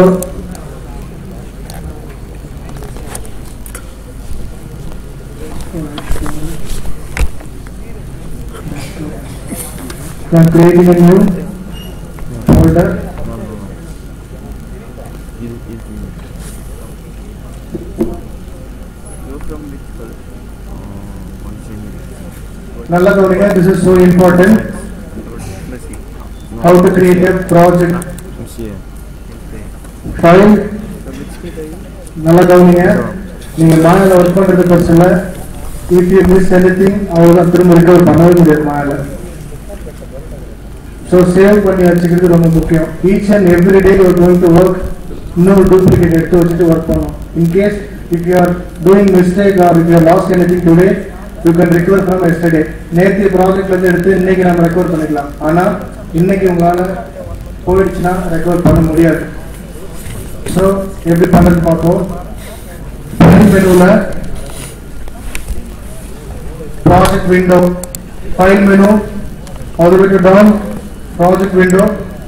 I am creating a new folder. Nalla kavaniga, this is so important. How to create a project file. Nalla kavaniga, neenga maayala work pandradhu persilla. If you miss anything, avula thirumba recover பண்ணவே முடியாது maayala. So save பண்ணி வச்சிக்கிறது ரொம்ப முக்கியம். Each and every day you are going to work, no duplicate எடுத்து வச்சிட்டு work பண்ணணும். In case if you are doing mistake or if you have lost anything today, you can recover from yesterday. நேற்று ப்ராஜெக்ட்ல இருந்து எடுத்து இன்னைக்கு நாம recover பண்ணிக்கலாம். ஆனா இன்னைக்கு உங்களால போயிடுச்சுன்னா ரெக்கவர் பண்ண முடியாது. So எப்படி பண்றது பார்ப்போம். மெனுல project window, file menu, all the way to down, project window.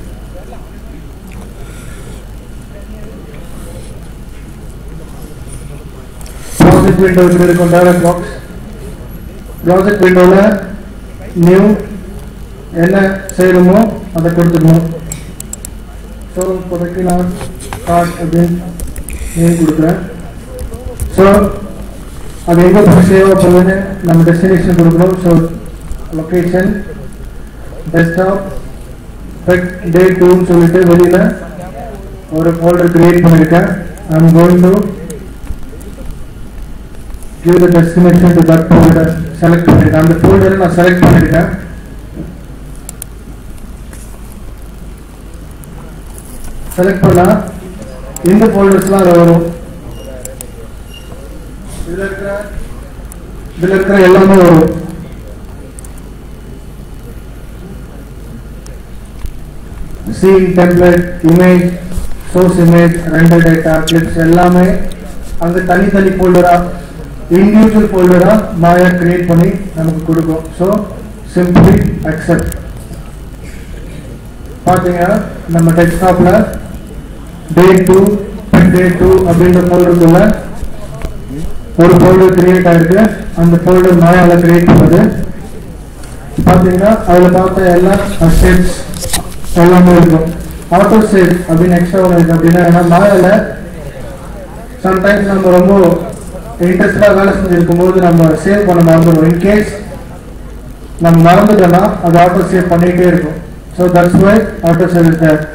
Project window is very direct box. Project window la new enna seirumo adha kodukkom. So podakku na start again name kudukren. So adu enga save பண்ணனும் நம்ம destination கொடுக்கணும். So location desktop day 2 ன்னு சொல்லிட்டு வெளியில ஒரு folder create பண்ணிருக்கேன். I am going to give the destination to that folder. Select பண்ணிருக்கேன். அந்த ஃபோல்டரை நான் செலக்ட் பண்ணிருக்கேன். செலக்ட் பண்ணா இந்த ஃபோல்டர்ஸ்லாம் வரும். இதுல இருக்கிற எல்லாமே வரும். Scene, template, image, source image, render data, clips எல்லாமே அந்த தனித்தனி ஃபோல்டரா இண்டிவிஜுவல் ஃபோல்டரா மாயா கிரியேட் பண்ணி நமக்கு கொடுக்கும். So simply accept. பார்த்தீங்கன்னா நம்ம டெஸ்க்டாப்ல day 2 அப்படின்ற ஃபோல்டருக்குள்ள ஒரு ஃபோல்டர் கிரியேட் ஆயிருக்கு. அந்த ஃபோல்டர் மாயால கிரியேட் பண்ணது. பார்த்தீங்கன்னா அதில் பார்த்த எல்லா ஸ்டெப்ஸ் எல்லாமே இருக்கும். ஆட்டோ சேவ் அப்படின்னு எக்ஸ்ட்ரா ஒன்று இருக்கு. அப்படின்னா மாயால சம்டைம்ஸ் நம்ம ரொம்ப இன்ட்ரெஸ்டாக வேலை செஞ்சிருக்கும் போது நம்ம சேவ் பண்ண மறந்துடும். இன்கேஸ் நம்ம மறந்துட்டோம்னா அது ஆட்டோ சேவ் பண்ணிகிட்டே இருக்கும். So that's why auto save is there.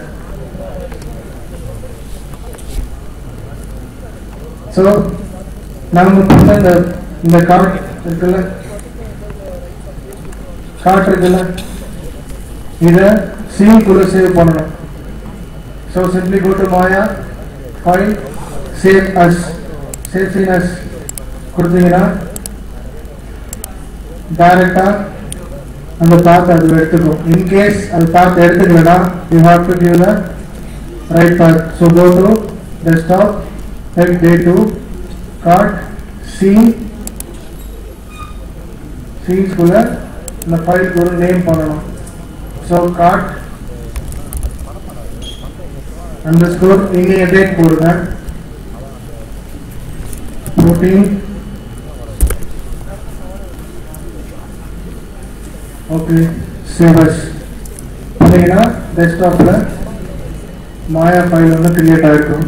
So நம்ம பண்ண இந்த கார்ட் இருக்குல்ல, இதை சீன் கூட சேவ் பண்ணணும். So simply go to Maya, file, save as, save scene as கொடுத்தீங்கன்னா டைரக்டா அந்த பாத் அது எடுத்துக்கும். இன்கேஸ் அது பாத் எடுத்துக்கலன்னா you have to give the right path. So go to desktop, day 2, cart, scene, சீன்ஸ்குள்ள இந்த ஃபைலுக்கு ஒரு நேம் பண்ணணும். ஸோ கார்ட் அண்டர்ஸ்கோர் இன்னைய டேட் போடுங்க. ப்ரோட்டீன் ஓகே சேவஸ் பண்ணீங்கன்னா டெஸ்க்டாப்பில் மாயா ஃபைல் வந்து கிரியேட் ஆகிருக்கும்.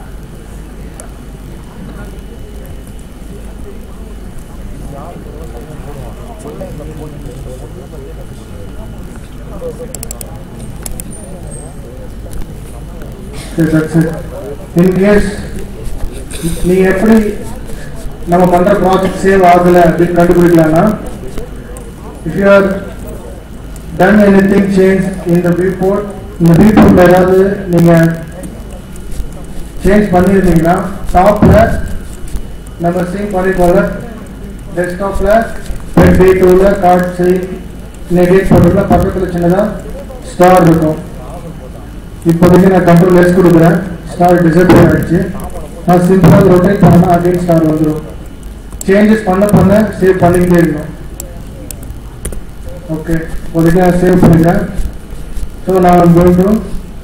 இன்கேஸ் நீ எப்படி நம்ம பண்ற ப்ராஜெக்ட் சேவ் ஆகல அப்படின்னு கண்டுபிடிக்கலாம்னா, if you are done anything change in the viewport, இந்த வியூபோர்ட்ல ஏதாவது நீங்க சேஞ்ச் பண்ணியிருந்தீங்கன்னா டாப்ல நம்ம சேவ் பண்ணிக்கோங்க. டெஸ்க்டாப்ல டே டூல கார்ட் சேவ் டேட் போட்டுல பக்கத்தில் சின்னதாக ஸ்டார் இருக்கும். இப்போதைக்கு நான் கண்ட்ரோல் எஸ் கொடுக்குறேன். ஸ்டார் டிசேபிள் ஆகிடுச்சு. நான் சிம்பிளாக ரொட்டேட் பண்ணால் அகைன் ஸ்டார் வந்துடும். சேஞ்சஸ் பண்ண சேவ் பண்ணிக்கிட்டே இருக்கணும். ஓகே, இப்போதைக்கு நான் சேவ் பண்ணிக்கிறேன். ஸோ நான் going to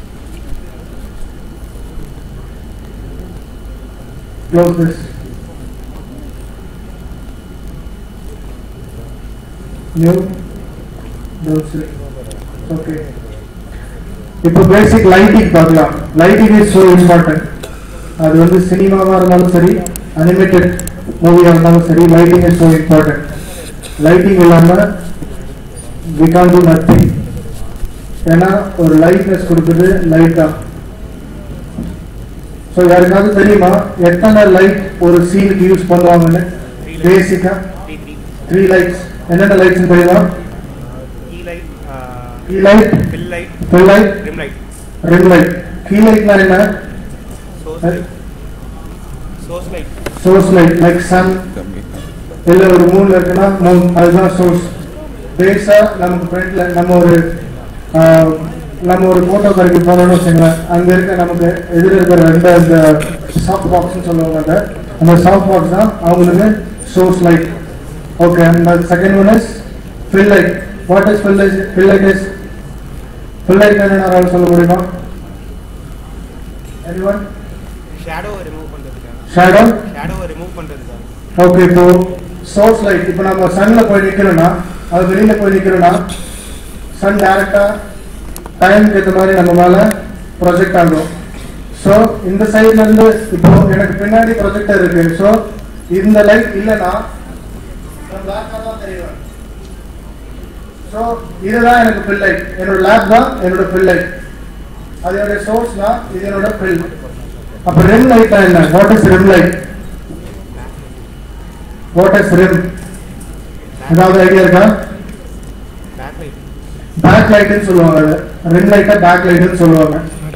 close this. New okay. இப்போ பேசிக் லைட்டிங் பார்க்கலாம். Lighting is so important. அது வந்து சினிமாவாக இருந்தாலும் சரி, அனிமேட்டட் மூவியாக இருந்தாலும் சரி, லைட்டிங் இஸ் ஸோ இம்பார்ட்டன்ட். லைட்டிங் இல்லாமல் we can't do nothing. ஏன்னா ஒரு லைட்னஸ் கொடுக்குறது லைட் தான். ஸோ யாருக்காவது தெரியுமா எத்தனை லைட் ஒரு சீனுக்கு யூஸ் பண்ணுவாங்கன்னு? பேசிக்கா 3 லைட்ஸ். என்னென்ன லைட்ஸ் தெரியுமா? key light, fill light, rim light. Key light na enna? Source light like sun. illa oru moon la irukna moon adha source. பேசா நமக்கு ஃப்ரண்ட்ல நம்ம ஒரு போட்டோ கரைக்கு போனோம்னு வச்சுங்களா, அங்க இருக்க நமக்கு எதிர இருக்கிற அந்த சாஃப்ட் பாக்ஸ்னு சொல்லுவாங்க. அந்த சாஃப்ட் பாக்ஸ் தான் அவங்களுக்கு source light. Okay, and second one is fill light. What is fill light? Fill light is என்ன சொல்ல முடியுமா? anyone? shadow remove பண்றதுக்கு. shadow remove பண்றதுக்கு. ஓகே, இப்போ சோர்ஸ் லைட். இப்போ நம்ம சன்ல போய் நிக்கிறோம்னா, அது வெளியில போய் நிக்கிறோம்னா சன் டைரக்டா டைம்க்கு ஏற்ற மாதிரி நம்ம மேல ப்ரொஜெக்ட் ஆகும். ஸோ இந்த சைட்ல இருந்து இப்போ எனக்கு பின்னாடி ப்ரொஜெக்டர் இருக்கு. ஸோ இந்த லைட் இல்லைன்னா பிளாக்கா தான் தெரியும். ஸோ இதுதான் எனக்கு ஃபில் லைட். என்னோட லேப் தான் என்னோட ஃபில் லைட். அது என்னோட சோர்ஸ் தான், இது என்னோட ஃபில். அப்ப ரிம் லைட் என்ன? What is rim light? What is rim? ஏதாவது ஐடியா இருக்கா? பேக் லைட்னு சொல்லுவாங்க. ரிம் லைட்டை பேக் லைட்னு சொல்லுவாங்க.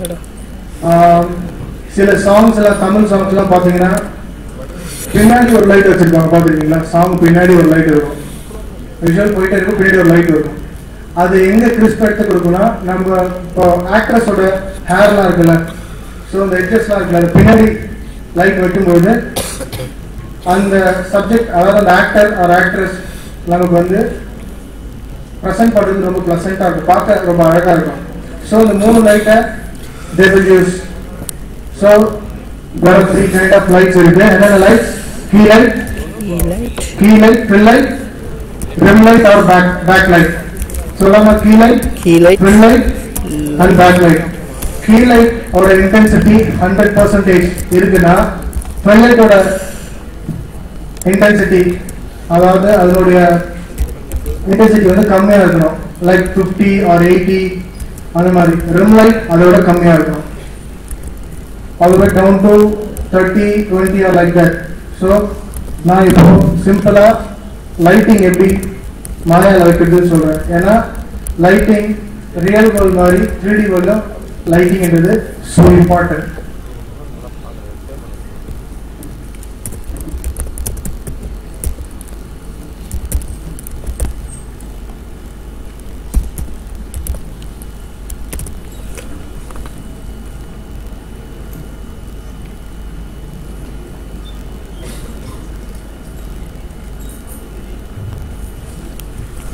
சில சாங்ஸ் எல்லாம், தமிழ் சாங்ஸ் எல்லாம் பாத்தீங்கன்னா பின்னாடி ஒரு லைட் வச்சிருக்காங்க. பாத்துருக்கீங்களா? சாங் பின்னாடி ஒரு லைட் இருக்கும். விஷுவல் போயிட்டே இருக்கும், பின்னாடி ஒரு லைட் இருக்கும். அது எங்க கிறிஸ்ப் எடுத்து கொடுக்கும்னா, நம்ம இப்போ ஆக்ட்ரஸோட ஹேர்லாம் இருக்குல்ல, ஸோ அந்த எட்ஜஸ்லாம் இருக்குல்ல, அது பின்னாடி லைட் வைக்கும்போது அந்த சப்ஜெக்ட், அதாவது அந்த ஆக்டர் ஆர் ஆக்ட்ரஸ் நமக்கு வந்து ப்ரெசென்ட் பண்ணுறது ரொம்ப ப்ளசண்ட்டாக இருக்கும், பார்க்க ரொம்ப அழகாக இருக்கும். ஸோ இந்த 3 லைட்டை they will use. So there are 3 kind of lights இருக்கு. என்னென்ன lights? key light, fill light, rim light or back light. சொல்லாமா? key light, fill light and back light. key light ஓட intensity 100% இருக்குன்னா, fill light ஓட intensity, அதாவது அதனுடைய intensity வந்து கம்மியா இருக்கணும், like 50 or 80 அந்த மாதிரி. rim light அதோட கம்மியா இருக்கணும், all the way down to 30, 20 or like that. So நான் இப்போ சிம்பிளா லைட்டிங் எப்படி மாயால வைக்கிறதுன்னு சொல்றேன். ஏன்னா லைட்டிங் ரியல் வேர்ல்ட் மாதிரி 3D வேர்ல்ட்ல லைட்டிங்ன்றது so important.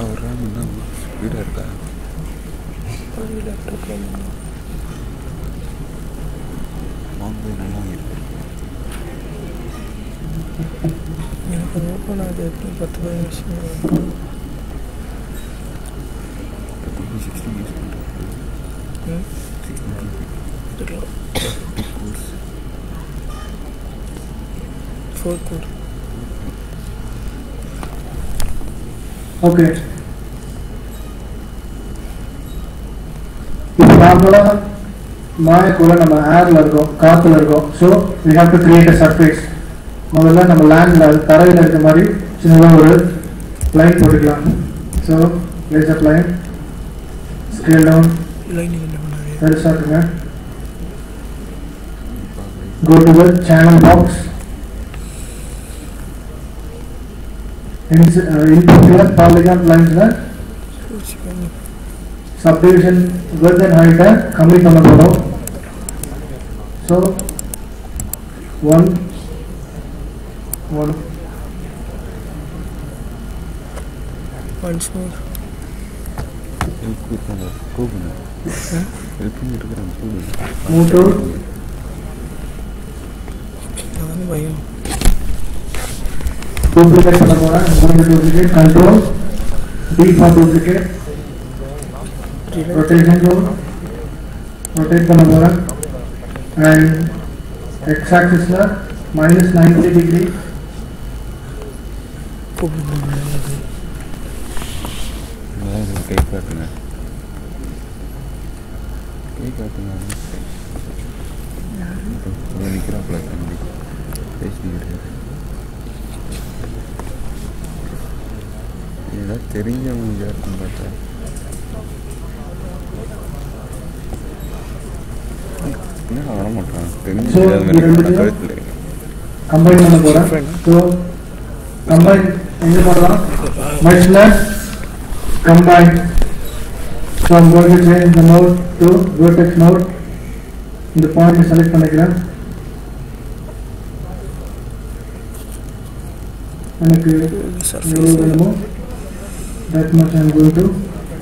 அவர் ரேம் என்ன ஸ்பீடாக இருக்கா? வாங்க நல்லா இருக்கு. எனக்கு ஓப்பன் ஆகுது எப்படி 10 நிமிஷம் 16 யூஸ் பண்ணுறது. 4 கோர். ஓகே, இப்போ நார்மலாக மாயக்குள்ள நம்ம ஏர்ல இருக்கோம், காத்துல இருக்கோம். So we have to create a surface. முதல்ல நம்ம லேண்ட்ல தரையில் இருக்க மாதிரி சின்னதாக ஒரு லைன் போட்டுக்கலாம். So lace up line, scale down பெருசாக இருக்குங்க. go to the channel box. input polygon lines subdivision width and height கம்மி பண்ண போறோம். so 1 once more. move to நான் பயம் duplicate பண்ண போறேன். duplicate control D for duplicate, rotation tool rotate பண்ண போறேன். and x axis ல -90 degree கை காட்டுங்க, கை காட்டுங்க. நிற்கிறாப்புல தம்பி பேசிக்கிட்டு ஏதாவது தெரிஞ்சவங்க இருக்கும் பார்த்தா என்ன வர மாட்டான். தெரிஞ்சு கருத்தில் combine பண்ண போறேன். so combine எங்க பண்ணலாம்? merge combine. so I'm going to change the node to vertex node. இந்த பாயிண்ட் செலக்ட் பண்ணிக்கிறேன். எனக்கு எவ்வளோ வேணுமோ that much I'm going to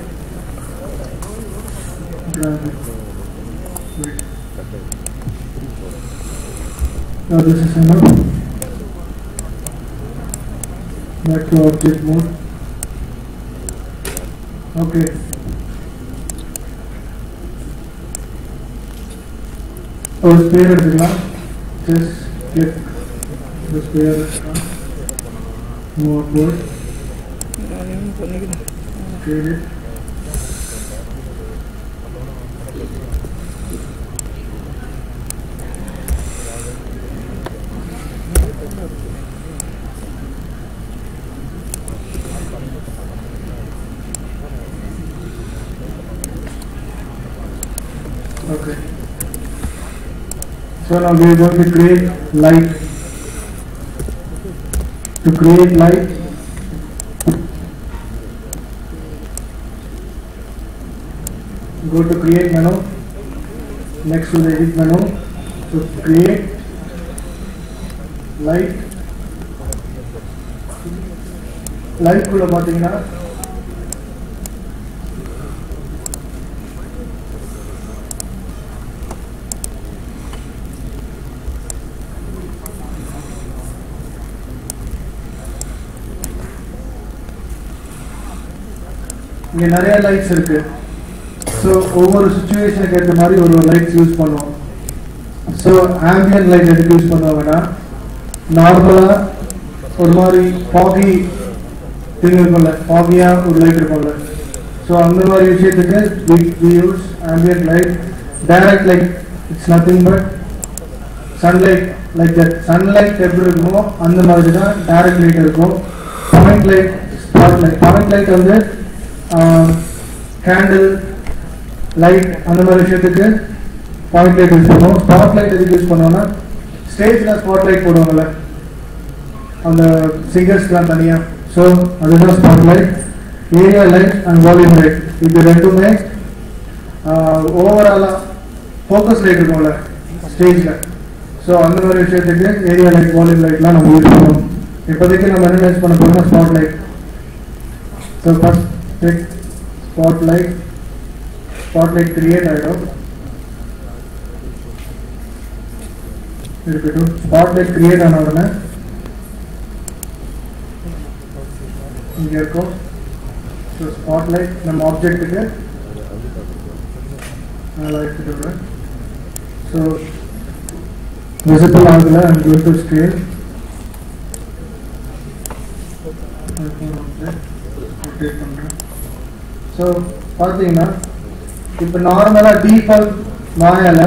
drag it. Wait. Now this is enough. Back to object mode. Okay. ஒரு sphere எடுத்துக்கலாம். just click the sphere, move upward, create it. Okay. So now we are going to create light. To create light, go to create menu, next to the edit menu, to create light. Light kulla pathina இங்க நிறைய lights இருக்கு. So ஒவ்வொரு சுச்சுவேஷனுக்கு ஏற்ற மாதிரி ஒரு lights use பண்ணுவோம். So ambient light எதுக்கு யூஸ் பண்ணுவாங்கன்னா, நார்மலாக ஒரு மாதிரி ஃபாகி திங் இருக்கும்ல, ஃபாகியாக ஒரு லைட் இருக்கும்ல. ஸோ அந்த மாதிரி விஷயத்துக்கு we use ambient light. direct light, it's nothing but sunlight like that. sunlight எப்படி இருக்குமோ அந்த மாதிரி தான் டைரக்ட் லைட் இருக்கும். Point light, spot light. Point light வந்து கேண்டில் லைட் அந்த மாதிரி விஷயத்துக்கு பாயிண்ட் லைட் யூஸ் பண்ணுவோம். ஸ்பாட் லைட் எதுக்கு யூஸ் பண்ணுவோம்னா, ஸ்டேஜில் ஸ்பாட் லைட் போடுவாங்கல்ல அந்த சிங்கர்ஸ்லாம் தனியாக. ஸோ அதுதான் spot light. Area light and volume light, இது ரெண்டுமே ஓவராலாக ஃபோக்கஸ் லைட் இருக்கும்ல ஸ்டேஜில். ஸோ அந்த மாதிரி விஷயத்துக்கு ஏரியா லைட், வால்யூம் லைட்லாம் நம்ம யூஸ் பண்ணுவோம். இப்போதைக்கு நம்ம என்ன யூஸ் பண்ண போகிறோம்னா spot light. So first take spotlight create item. Spotlight create ஆனவுடனே இங்க இருக்கும். So spotlight நம்ம ஆப்ஜெக்ட்டுக்கு நல்லா எடுத்துட்டு. So visible ஆகல. I'm going to scale. Rotate பண்றேன். So பாத்தீங்கன்னா இப்போ நார்மலா டிஃபால்ட் மாயால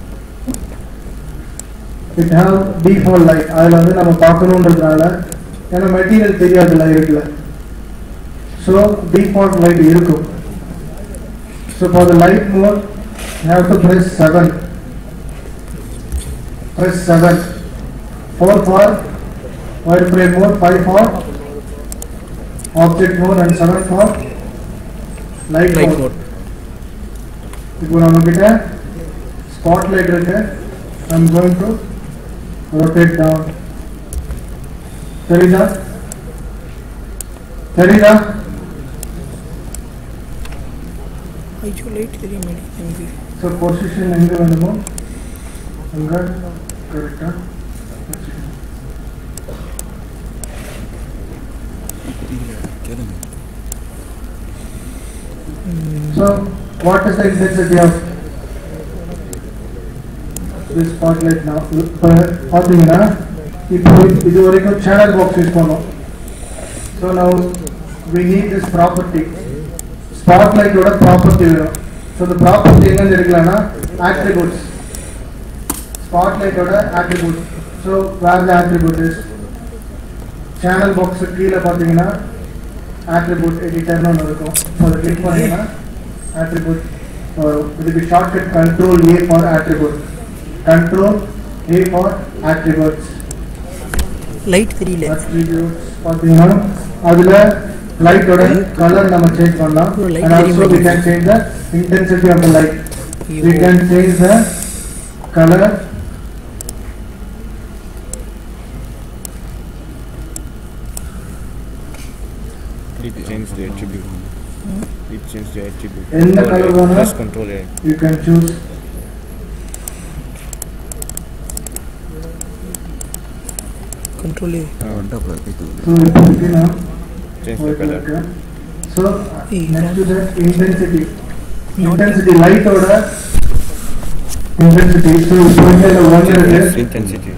it have default light. அதுல வந்து நம்ம பார்க்கணும்ன்றதுனால ஏன்னா மெட்டீரியல் தெரியாது லைட்ல. So default light இருக்கும். So for the light mode you have to press 7. Press 7. 4 for wireframe mode, 5 for object mode and 7 for light mode. இப்போ நம்ம கிட்ட spotlight இருக்கு. I'm going to rotate down. தெரியுதா? ஐயோ லைட் தெரிய மாட்டேங்குது. So position எங்க வேணுமோ அங்க கரெக்டா வச்சுக்கணும். So what is the intensity of this spotlight now? பாத்தீங்கன்னா இப்போ இது வரைக்கும் channel box யூஸ் பண்ணோம். So now we need this property. Spotlight ஓட property வேணும். So the property எங்க இருக்கலாம்னா attributes. Spotlight ஓட attribute. So where the attribute is channel box கீழ பாத்தீங்கன்னா attribute editor னு இருக்கும். So அதை click பண்ணீங்கன்னா attribute இதுக்கு shortcut control A for attribute. Control A for attributes. Light தெரியல. Attributes பாத்தீங்கன்னா அதுல light ஓட color நம்ம change பண்ணலாம். And also we can change the intensity of the light. We can change the color. It changed the attribute. It changed the attribute. In the color one, press control A. you can choose. Control வண்டா இது So you know, Change the color. so next to the intensity. Intensity light order. Intensity. So you the one Yes, intensity.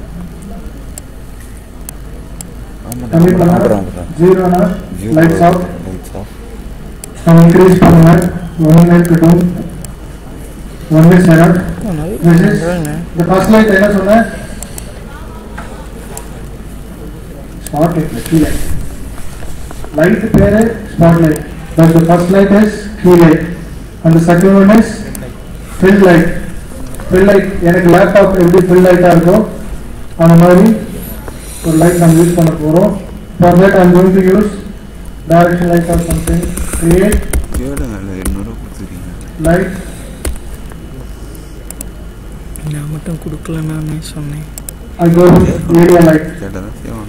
கம்மி பண்ணா 0 னா lights out. Lights off Now increase பண்ணுங்க 1 light to 2. 1 is 7. This is the first light என்ன சொன்ன? Spotlight, key light. Light பேரு spotlight. But the first light is key light. And the second one is fill light. Fill light எனக்கு laptop எப்படி fill light-ஆ இருக்கோ அந்த மாதிரி ஒரு light நம்ம யூஸ் பண்ண போறோம். For that I am going to use direction light or something. Create கேளுங்க 200 கொடுத்துருக்கீங்க light. நான் மட்டும் கொடுக்கலன்னு சொன்னேன். I go to area light. கேட்டதான் செய்வாங்க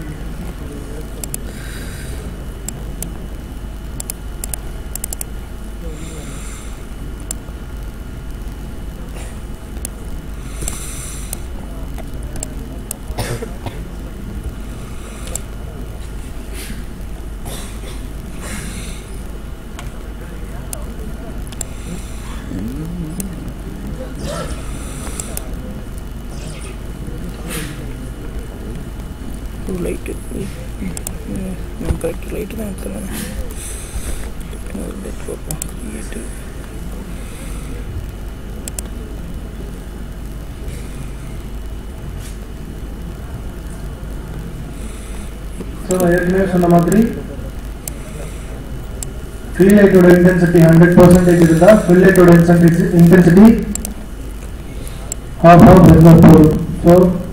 லைட்டு நான் கரெக்ட் லைட்டு தான் எடுத்துனேன். லைட் பார்ப்போம். கிரியேட்டு So ஏற்கனவே சொன்ன மாதிரி fill light-ஓட intensity 100% இருந்தா fill light-ஓட intensity half இருந்தா போதும். So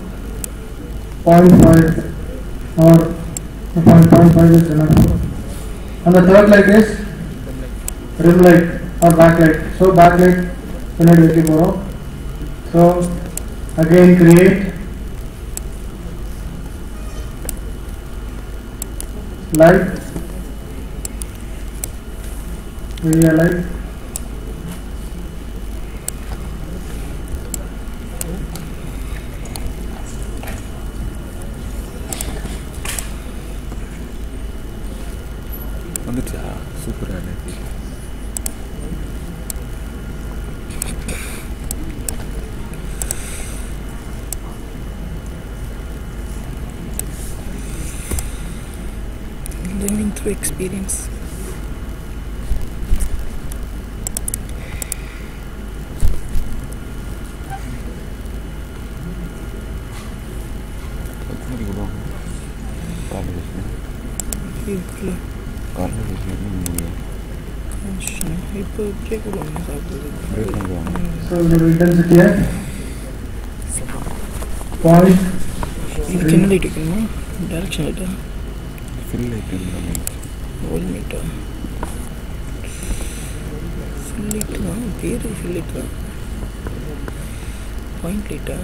0.5 or 0.5 is enough. And the third light is rim light or backlight. So backlight பின்னாடி வைக்க போறோம். So again create light Area light. வந்துச்சா சூப்பராக இருக்கு. Learning through experience. இருக்குல்ல இப்போ பிரேக் விடுவாங்க சாப்பிடுறது. So the intensity at point. இதுக்கு என்ன லைட் வைக்கணுமா? டைரக்ஷன் லைட்டா? ஃபில் லைட் வோல் லைட்டா? ஃபில் லைட் தான் பேர், ஃபில் லைட் தான். பாயிண்ட் லைட்டா?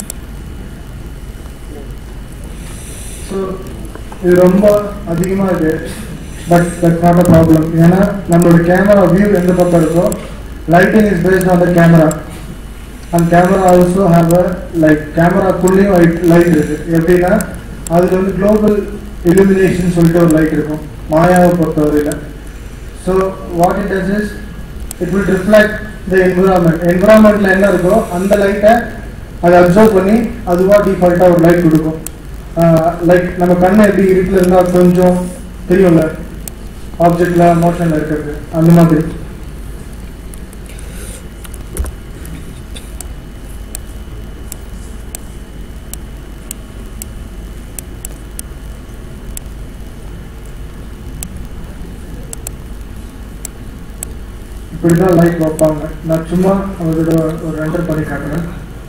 So இது ரொம்ப அதிகமாக இருக்கு. But that's not a problem. ஏன்னா நம்மளோட கேமரா வியூ எந்த பக்கம் இருக்கோ lighting is based on the camera. And camera also have a like கேமராக்குள்ளேயும் லைட் இருக்கு. எப்படின்னா அதுல வந்து குளோபல் illumination சொல்லிட்டு ஒரு லைட் இருக்கும் மாயாவை பொறுத்தவரையில். So what it does is it will reflect the environment. என்விரான்மெண்ட்ல என்ன இருக்கோ அந்த லைட்டை அதை அப்சர்வ் பண்ணி அதுவாக டிஃபால்ட்டாக ஒரு லைட் கொடுக்கும். லைக் நம்ம கண்ணு எப்படி இருட்டில் இருந்தால் கொஞ்சம் தெரியும்ல ஆப்ஜெக்ட்ல மோஷன்ல இருக்கிறது அந்த மாதிரி. இப்படிதான் லைட் வைப்பாங்க. நான் சும்மா அவரோட ஒரு ரெண்டர் பண்ணி காட்டுறேன்.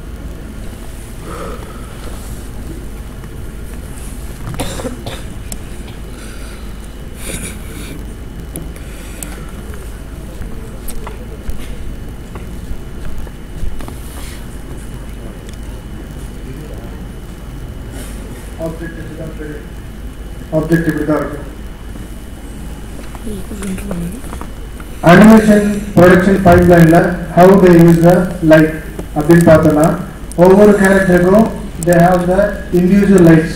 ஆப்ஜெக்ட் இப்படி தான் இருக்கும். அனிமேஷன் ப்ரொடக்ஷன் பைப்லைன்ல how they use the light அப்படின்னு பார்த்தோன்னா ஒவ்வொரு கேரக்டருக்கும் they have the individual lights.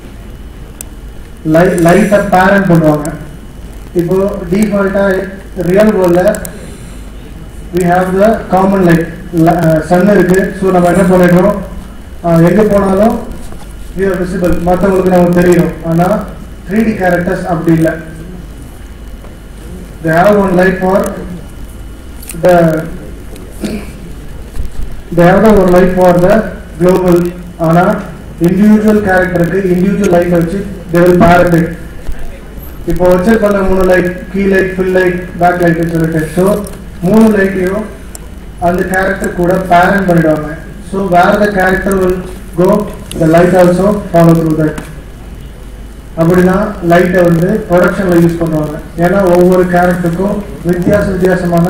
லைட்டை பேரண்ட் பண்ணுவாங்க. இப்போ டிஃபால்ட்டா ரியல் வேர்ல்ட்ல we have the common light. Sun இருக்கு. ஸோ நம்ம என்ன பண்ணிடுறோம், எங்கே போனாலும் we are visible, மற்றவங்களுக்கு நமக்கு தெரியும். ஆனால் 3D characters அப்படி இல்லை. They have one light for the global. ஆனால் இண்டிவிஜுவல் கேரக்டருக்கு இண்டிவிஜுவல் லைட் வச்சு they will parent it. இப்போ வச்சிருப்பாங்க 3 light, key light, fill light, back light சொல்லிட்டு. ஸோ 3 லைட்டையும் அந்த கேரக்டர் கூட பேரண்ட் பண்ணிடுவாங்க. So where the character will go the light also follow through that. அப்படின்னா லைட்டை வந்து ப்ரொடக்ஷன்ல யூஸ் பண்ணுவாங்க. ஏன்னா ஒவ்வொரு கேரக்டருக்கும் வித்தியாசமான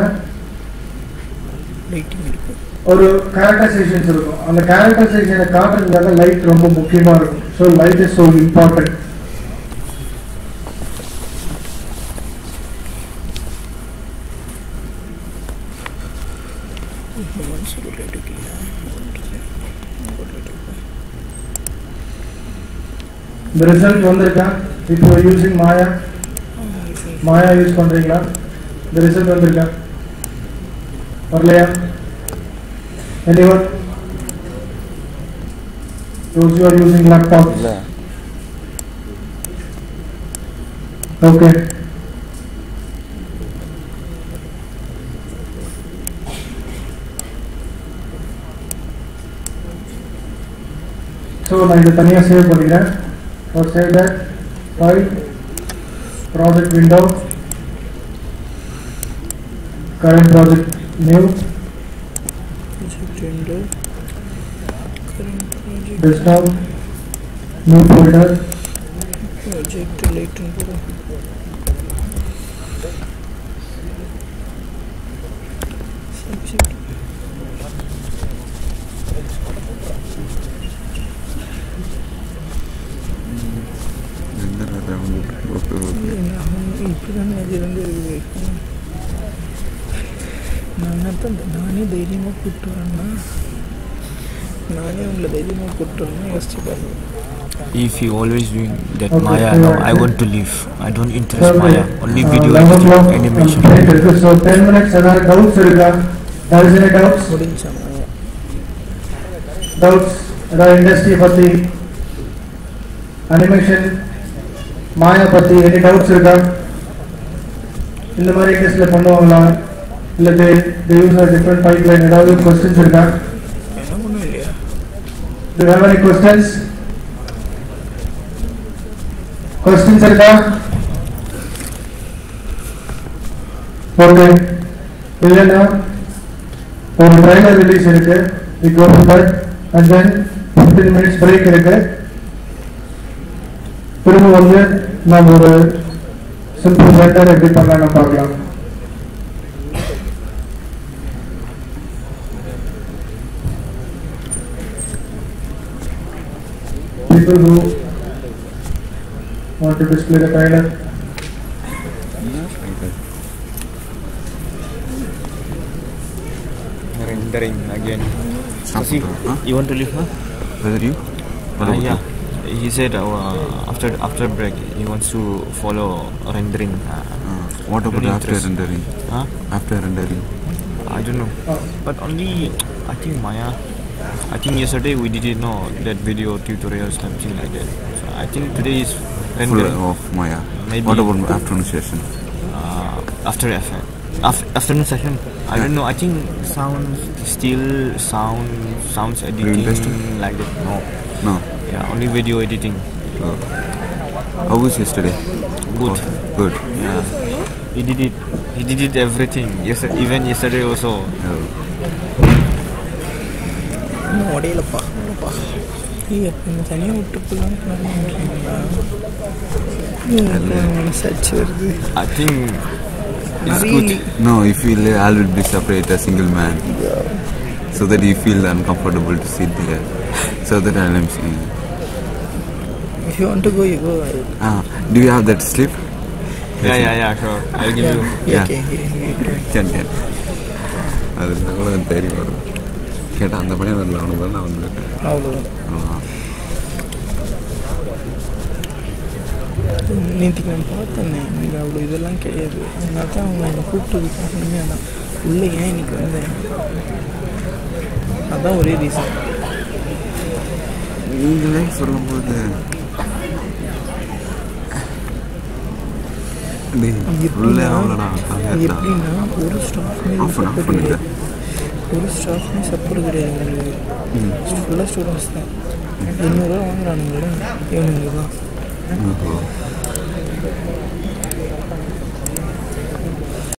ஒரு கேரக்டரைசேஷன்ஸ் இருக்கும். அந்த கேரக்டரைசேஷனை காட்டுறதுக்காக லைட் ரொம்ப முக்கியமா இருக்கும். So light is so important. The result வந்திருக்கா? இப்போ யூசிங் மாயா யூஸ் பண்றீங்களா? The result வந்திருக்கா? வரலையா? Anyone? Those who are using laptops? இல்லை. Okay. So நான் இதை தனியாக சேவ் பண்ணிக்கிறேன். Or save that file, project window, current project new, desktop, new folder, project later. Subject. இப்படி தானே அது 2 இருக்குது. நானே தைரியமாக கூப்பிட்டு வரேன்னா நானே உங்களை தைரியமாக கூப்பிட்டு வரேன்னா யோசிச்சு பாருங்க. If you always doing that Okay, Maya, no, I want to leave. I don't interest Okay. Maya. Only video 11 editing, o'clock animation. break இருக்கு. So 10 minutes ஏதாவது doubts இருக்கா? There is any doubts? முடிஞ்சாங்க. Doubts? ஏதாவது industry பத்தி, animation, மாயா பத்தி any doubts இருக்கா? இந்த மாதிரி இண்டஸ்ட்ரியில பண்ணுவாங்களா? இல்ல they use a different pipeline? ஏதாவது questions இருக்கா? என்ன ஒன்றும் இல்லையா? Do you have any questions? Questions இருக்கா? Okay. இல்லைன்னா ஒரு trailer release இருக்கு. We go to that and then 15 minutes break இருக்கு. திரும்ப வந்து நம்ம ஒரு simple vendor எப்படி பண்ணலாம்னு பார்க்கலாம். People who want to display the trailer. Rendering again. Stop. See, Huh? you want to leave, huh? Whether you? Yeah. He said after break he wants to follow rendering. What about Really after interest. rendering? Huh? After rendering. I don't know. But only I think Maya. I think yesterday we did it, no, that video tutorial something like that. So I think today is Full rendering. of Maya. Maybe. What about afternoon session? Afternoon session. I don't know. I think sounds editing testing? like that. No. No. Yeah, only video editing. Oh. How was yesterday? Good. Oh, good. Yeah. He did it everything. Yes, even yesterday also. Oh. இன்னும் உடையலப்பா என்ன தனியாக விட்டு போகலான்னு மனசாச்சு வருது. I think it's Really? good. No, you feel all will be separate, a single man. So that you feel uncomfortable to sit there. So that I'm saying. If you want to go, you go. Do you have that slip? Yeah, sure. I'll give you. Yeah. Okay. Can. அது கூட தெரியும் வரும் கேட்டால் அந்த படம் வரல அவனுக்கு நான் வந்து அவ்வளோதான். நேற்றுக்கு நான் பார்த்தேன், எனக்கு அவ்வளோ இதெல்லாம் கிடையாது. அதனால தான் அவங்க என்னை கூப்பிட்டதுக்காக உண்மையாக தான் உள்ளே ஏன் இன்னைக்கு வந்தேன், அதுதான் ஒரே ரீசன். நீங்களே சொல்லும்போது எப்படின்னா ஒரு ஸ்டாஃப்மே சப்போர்ட் கிடையாது எங்களுக்கு. ஃபுல்லாக ஸ்டூடெண்ட்ஸ் தான். 200 ரூபா வாங்குறானுங்களே இவனுங்க தான்.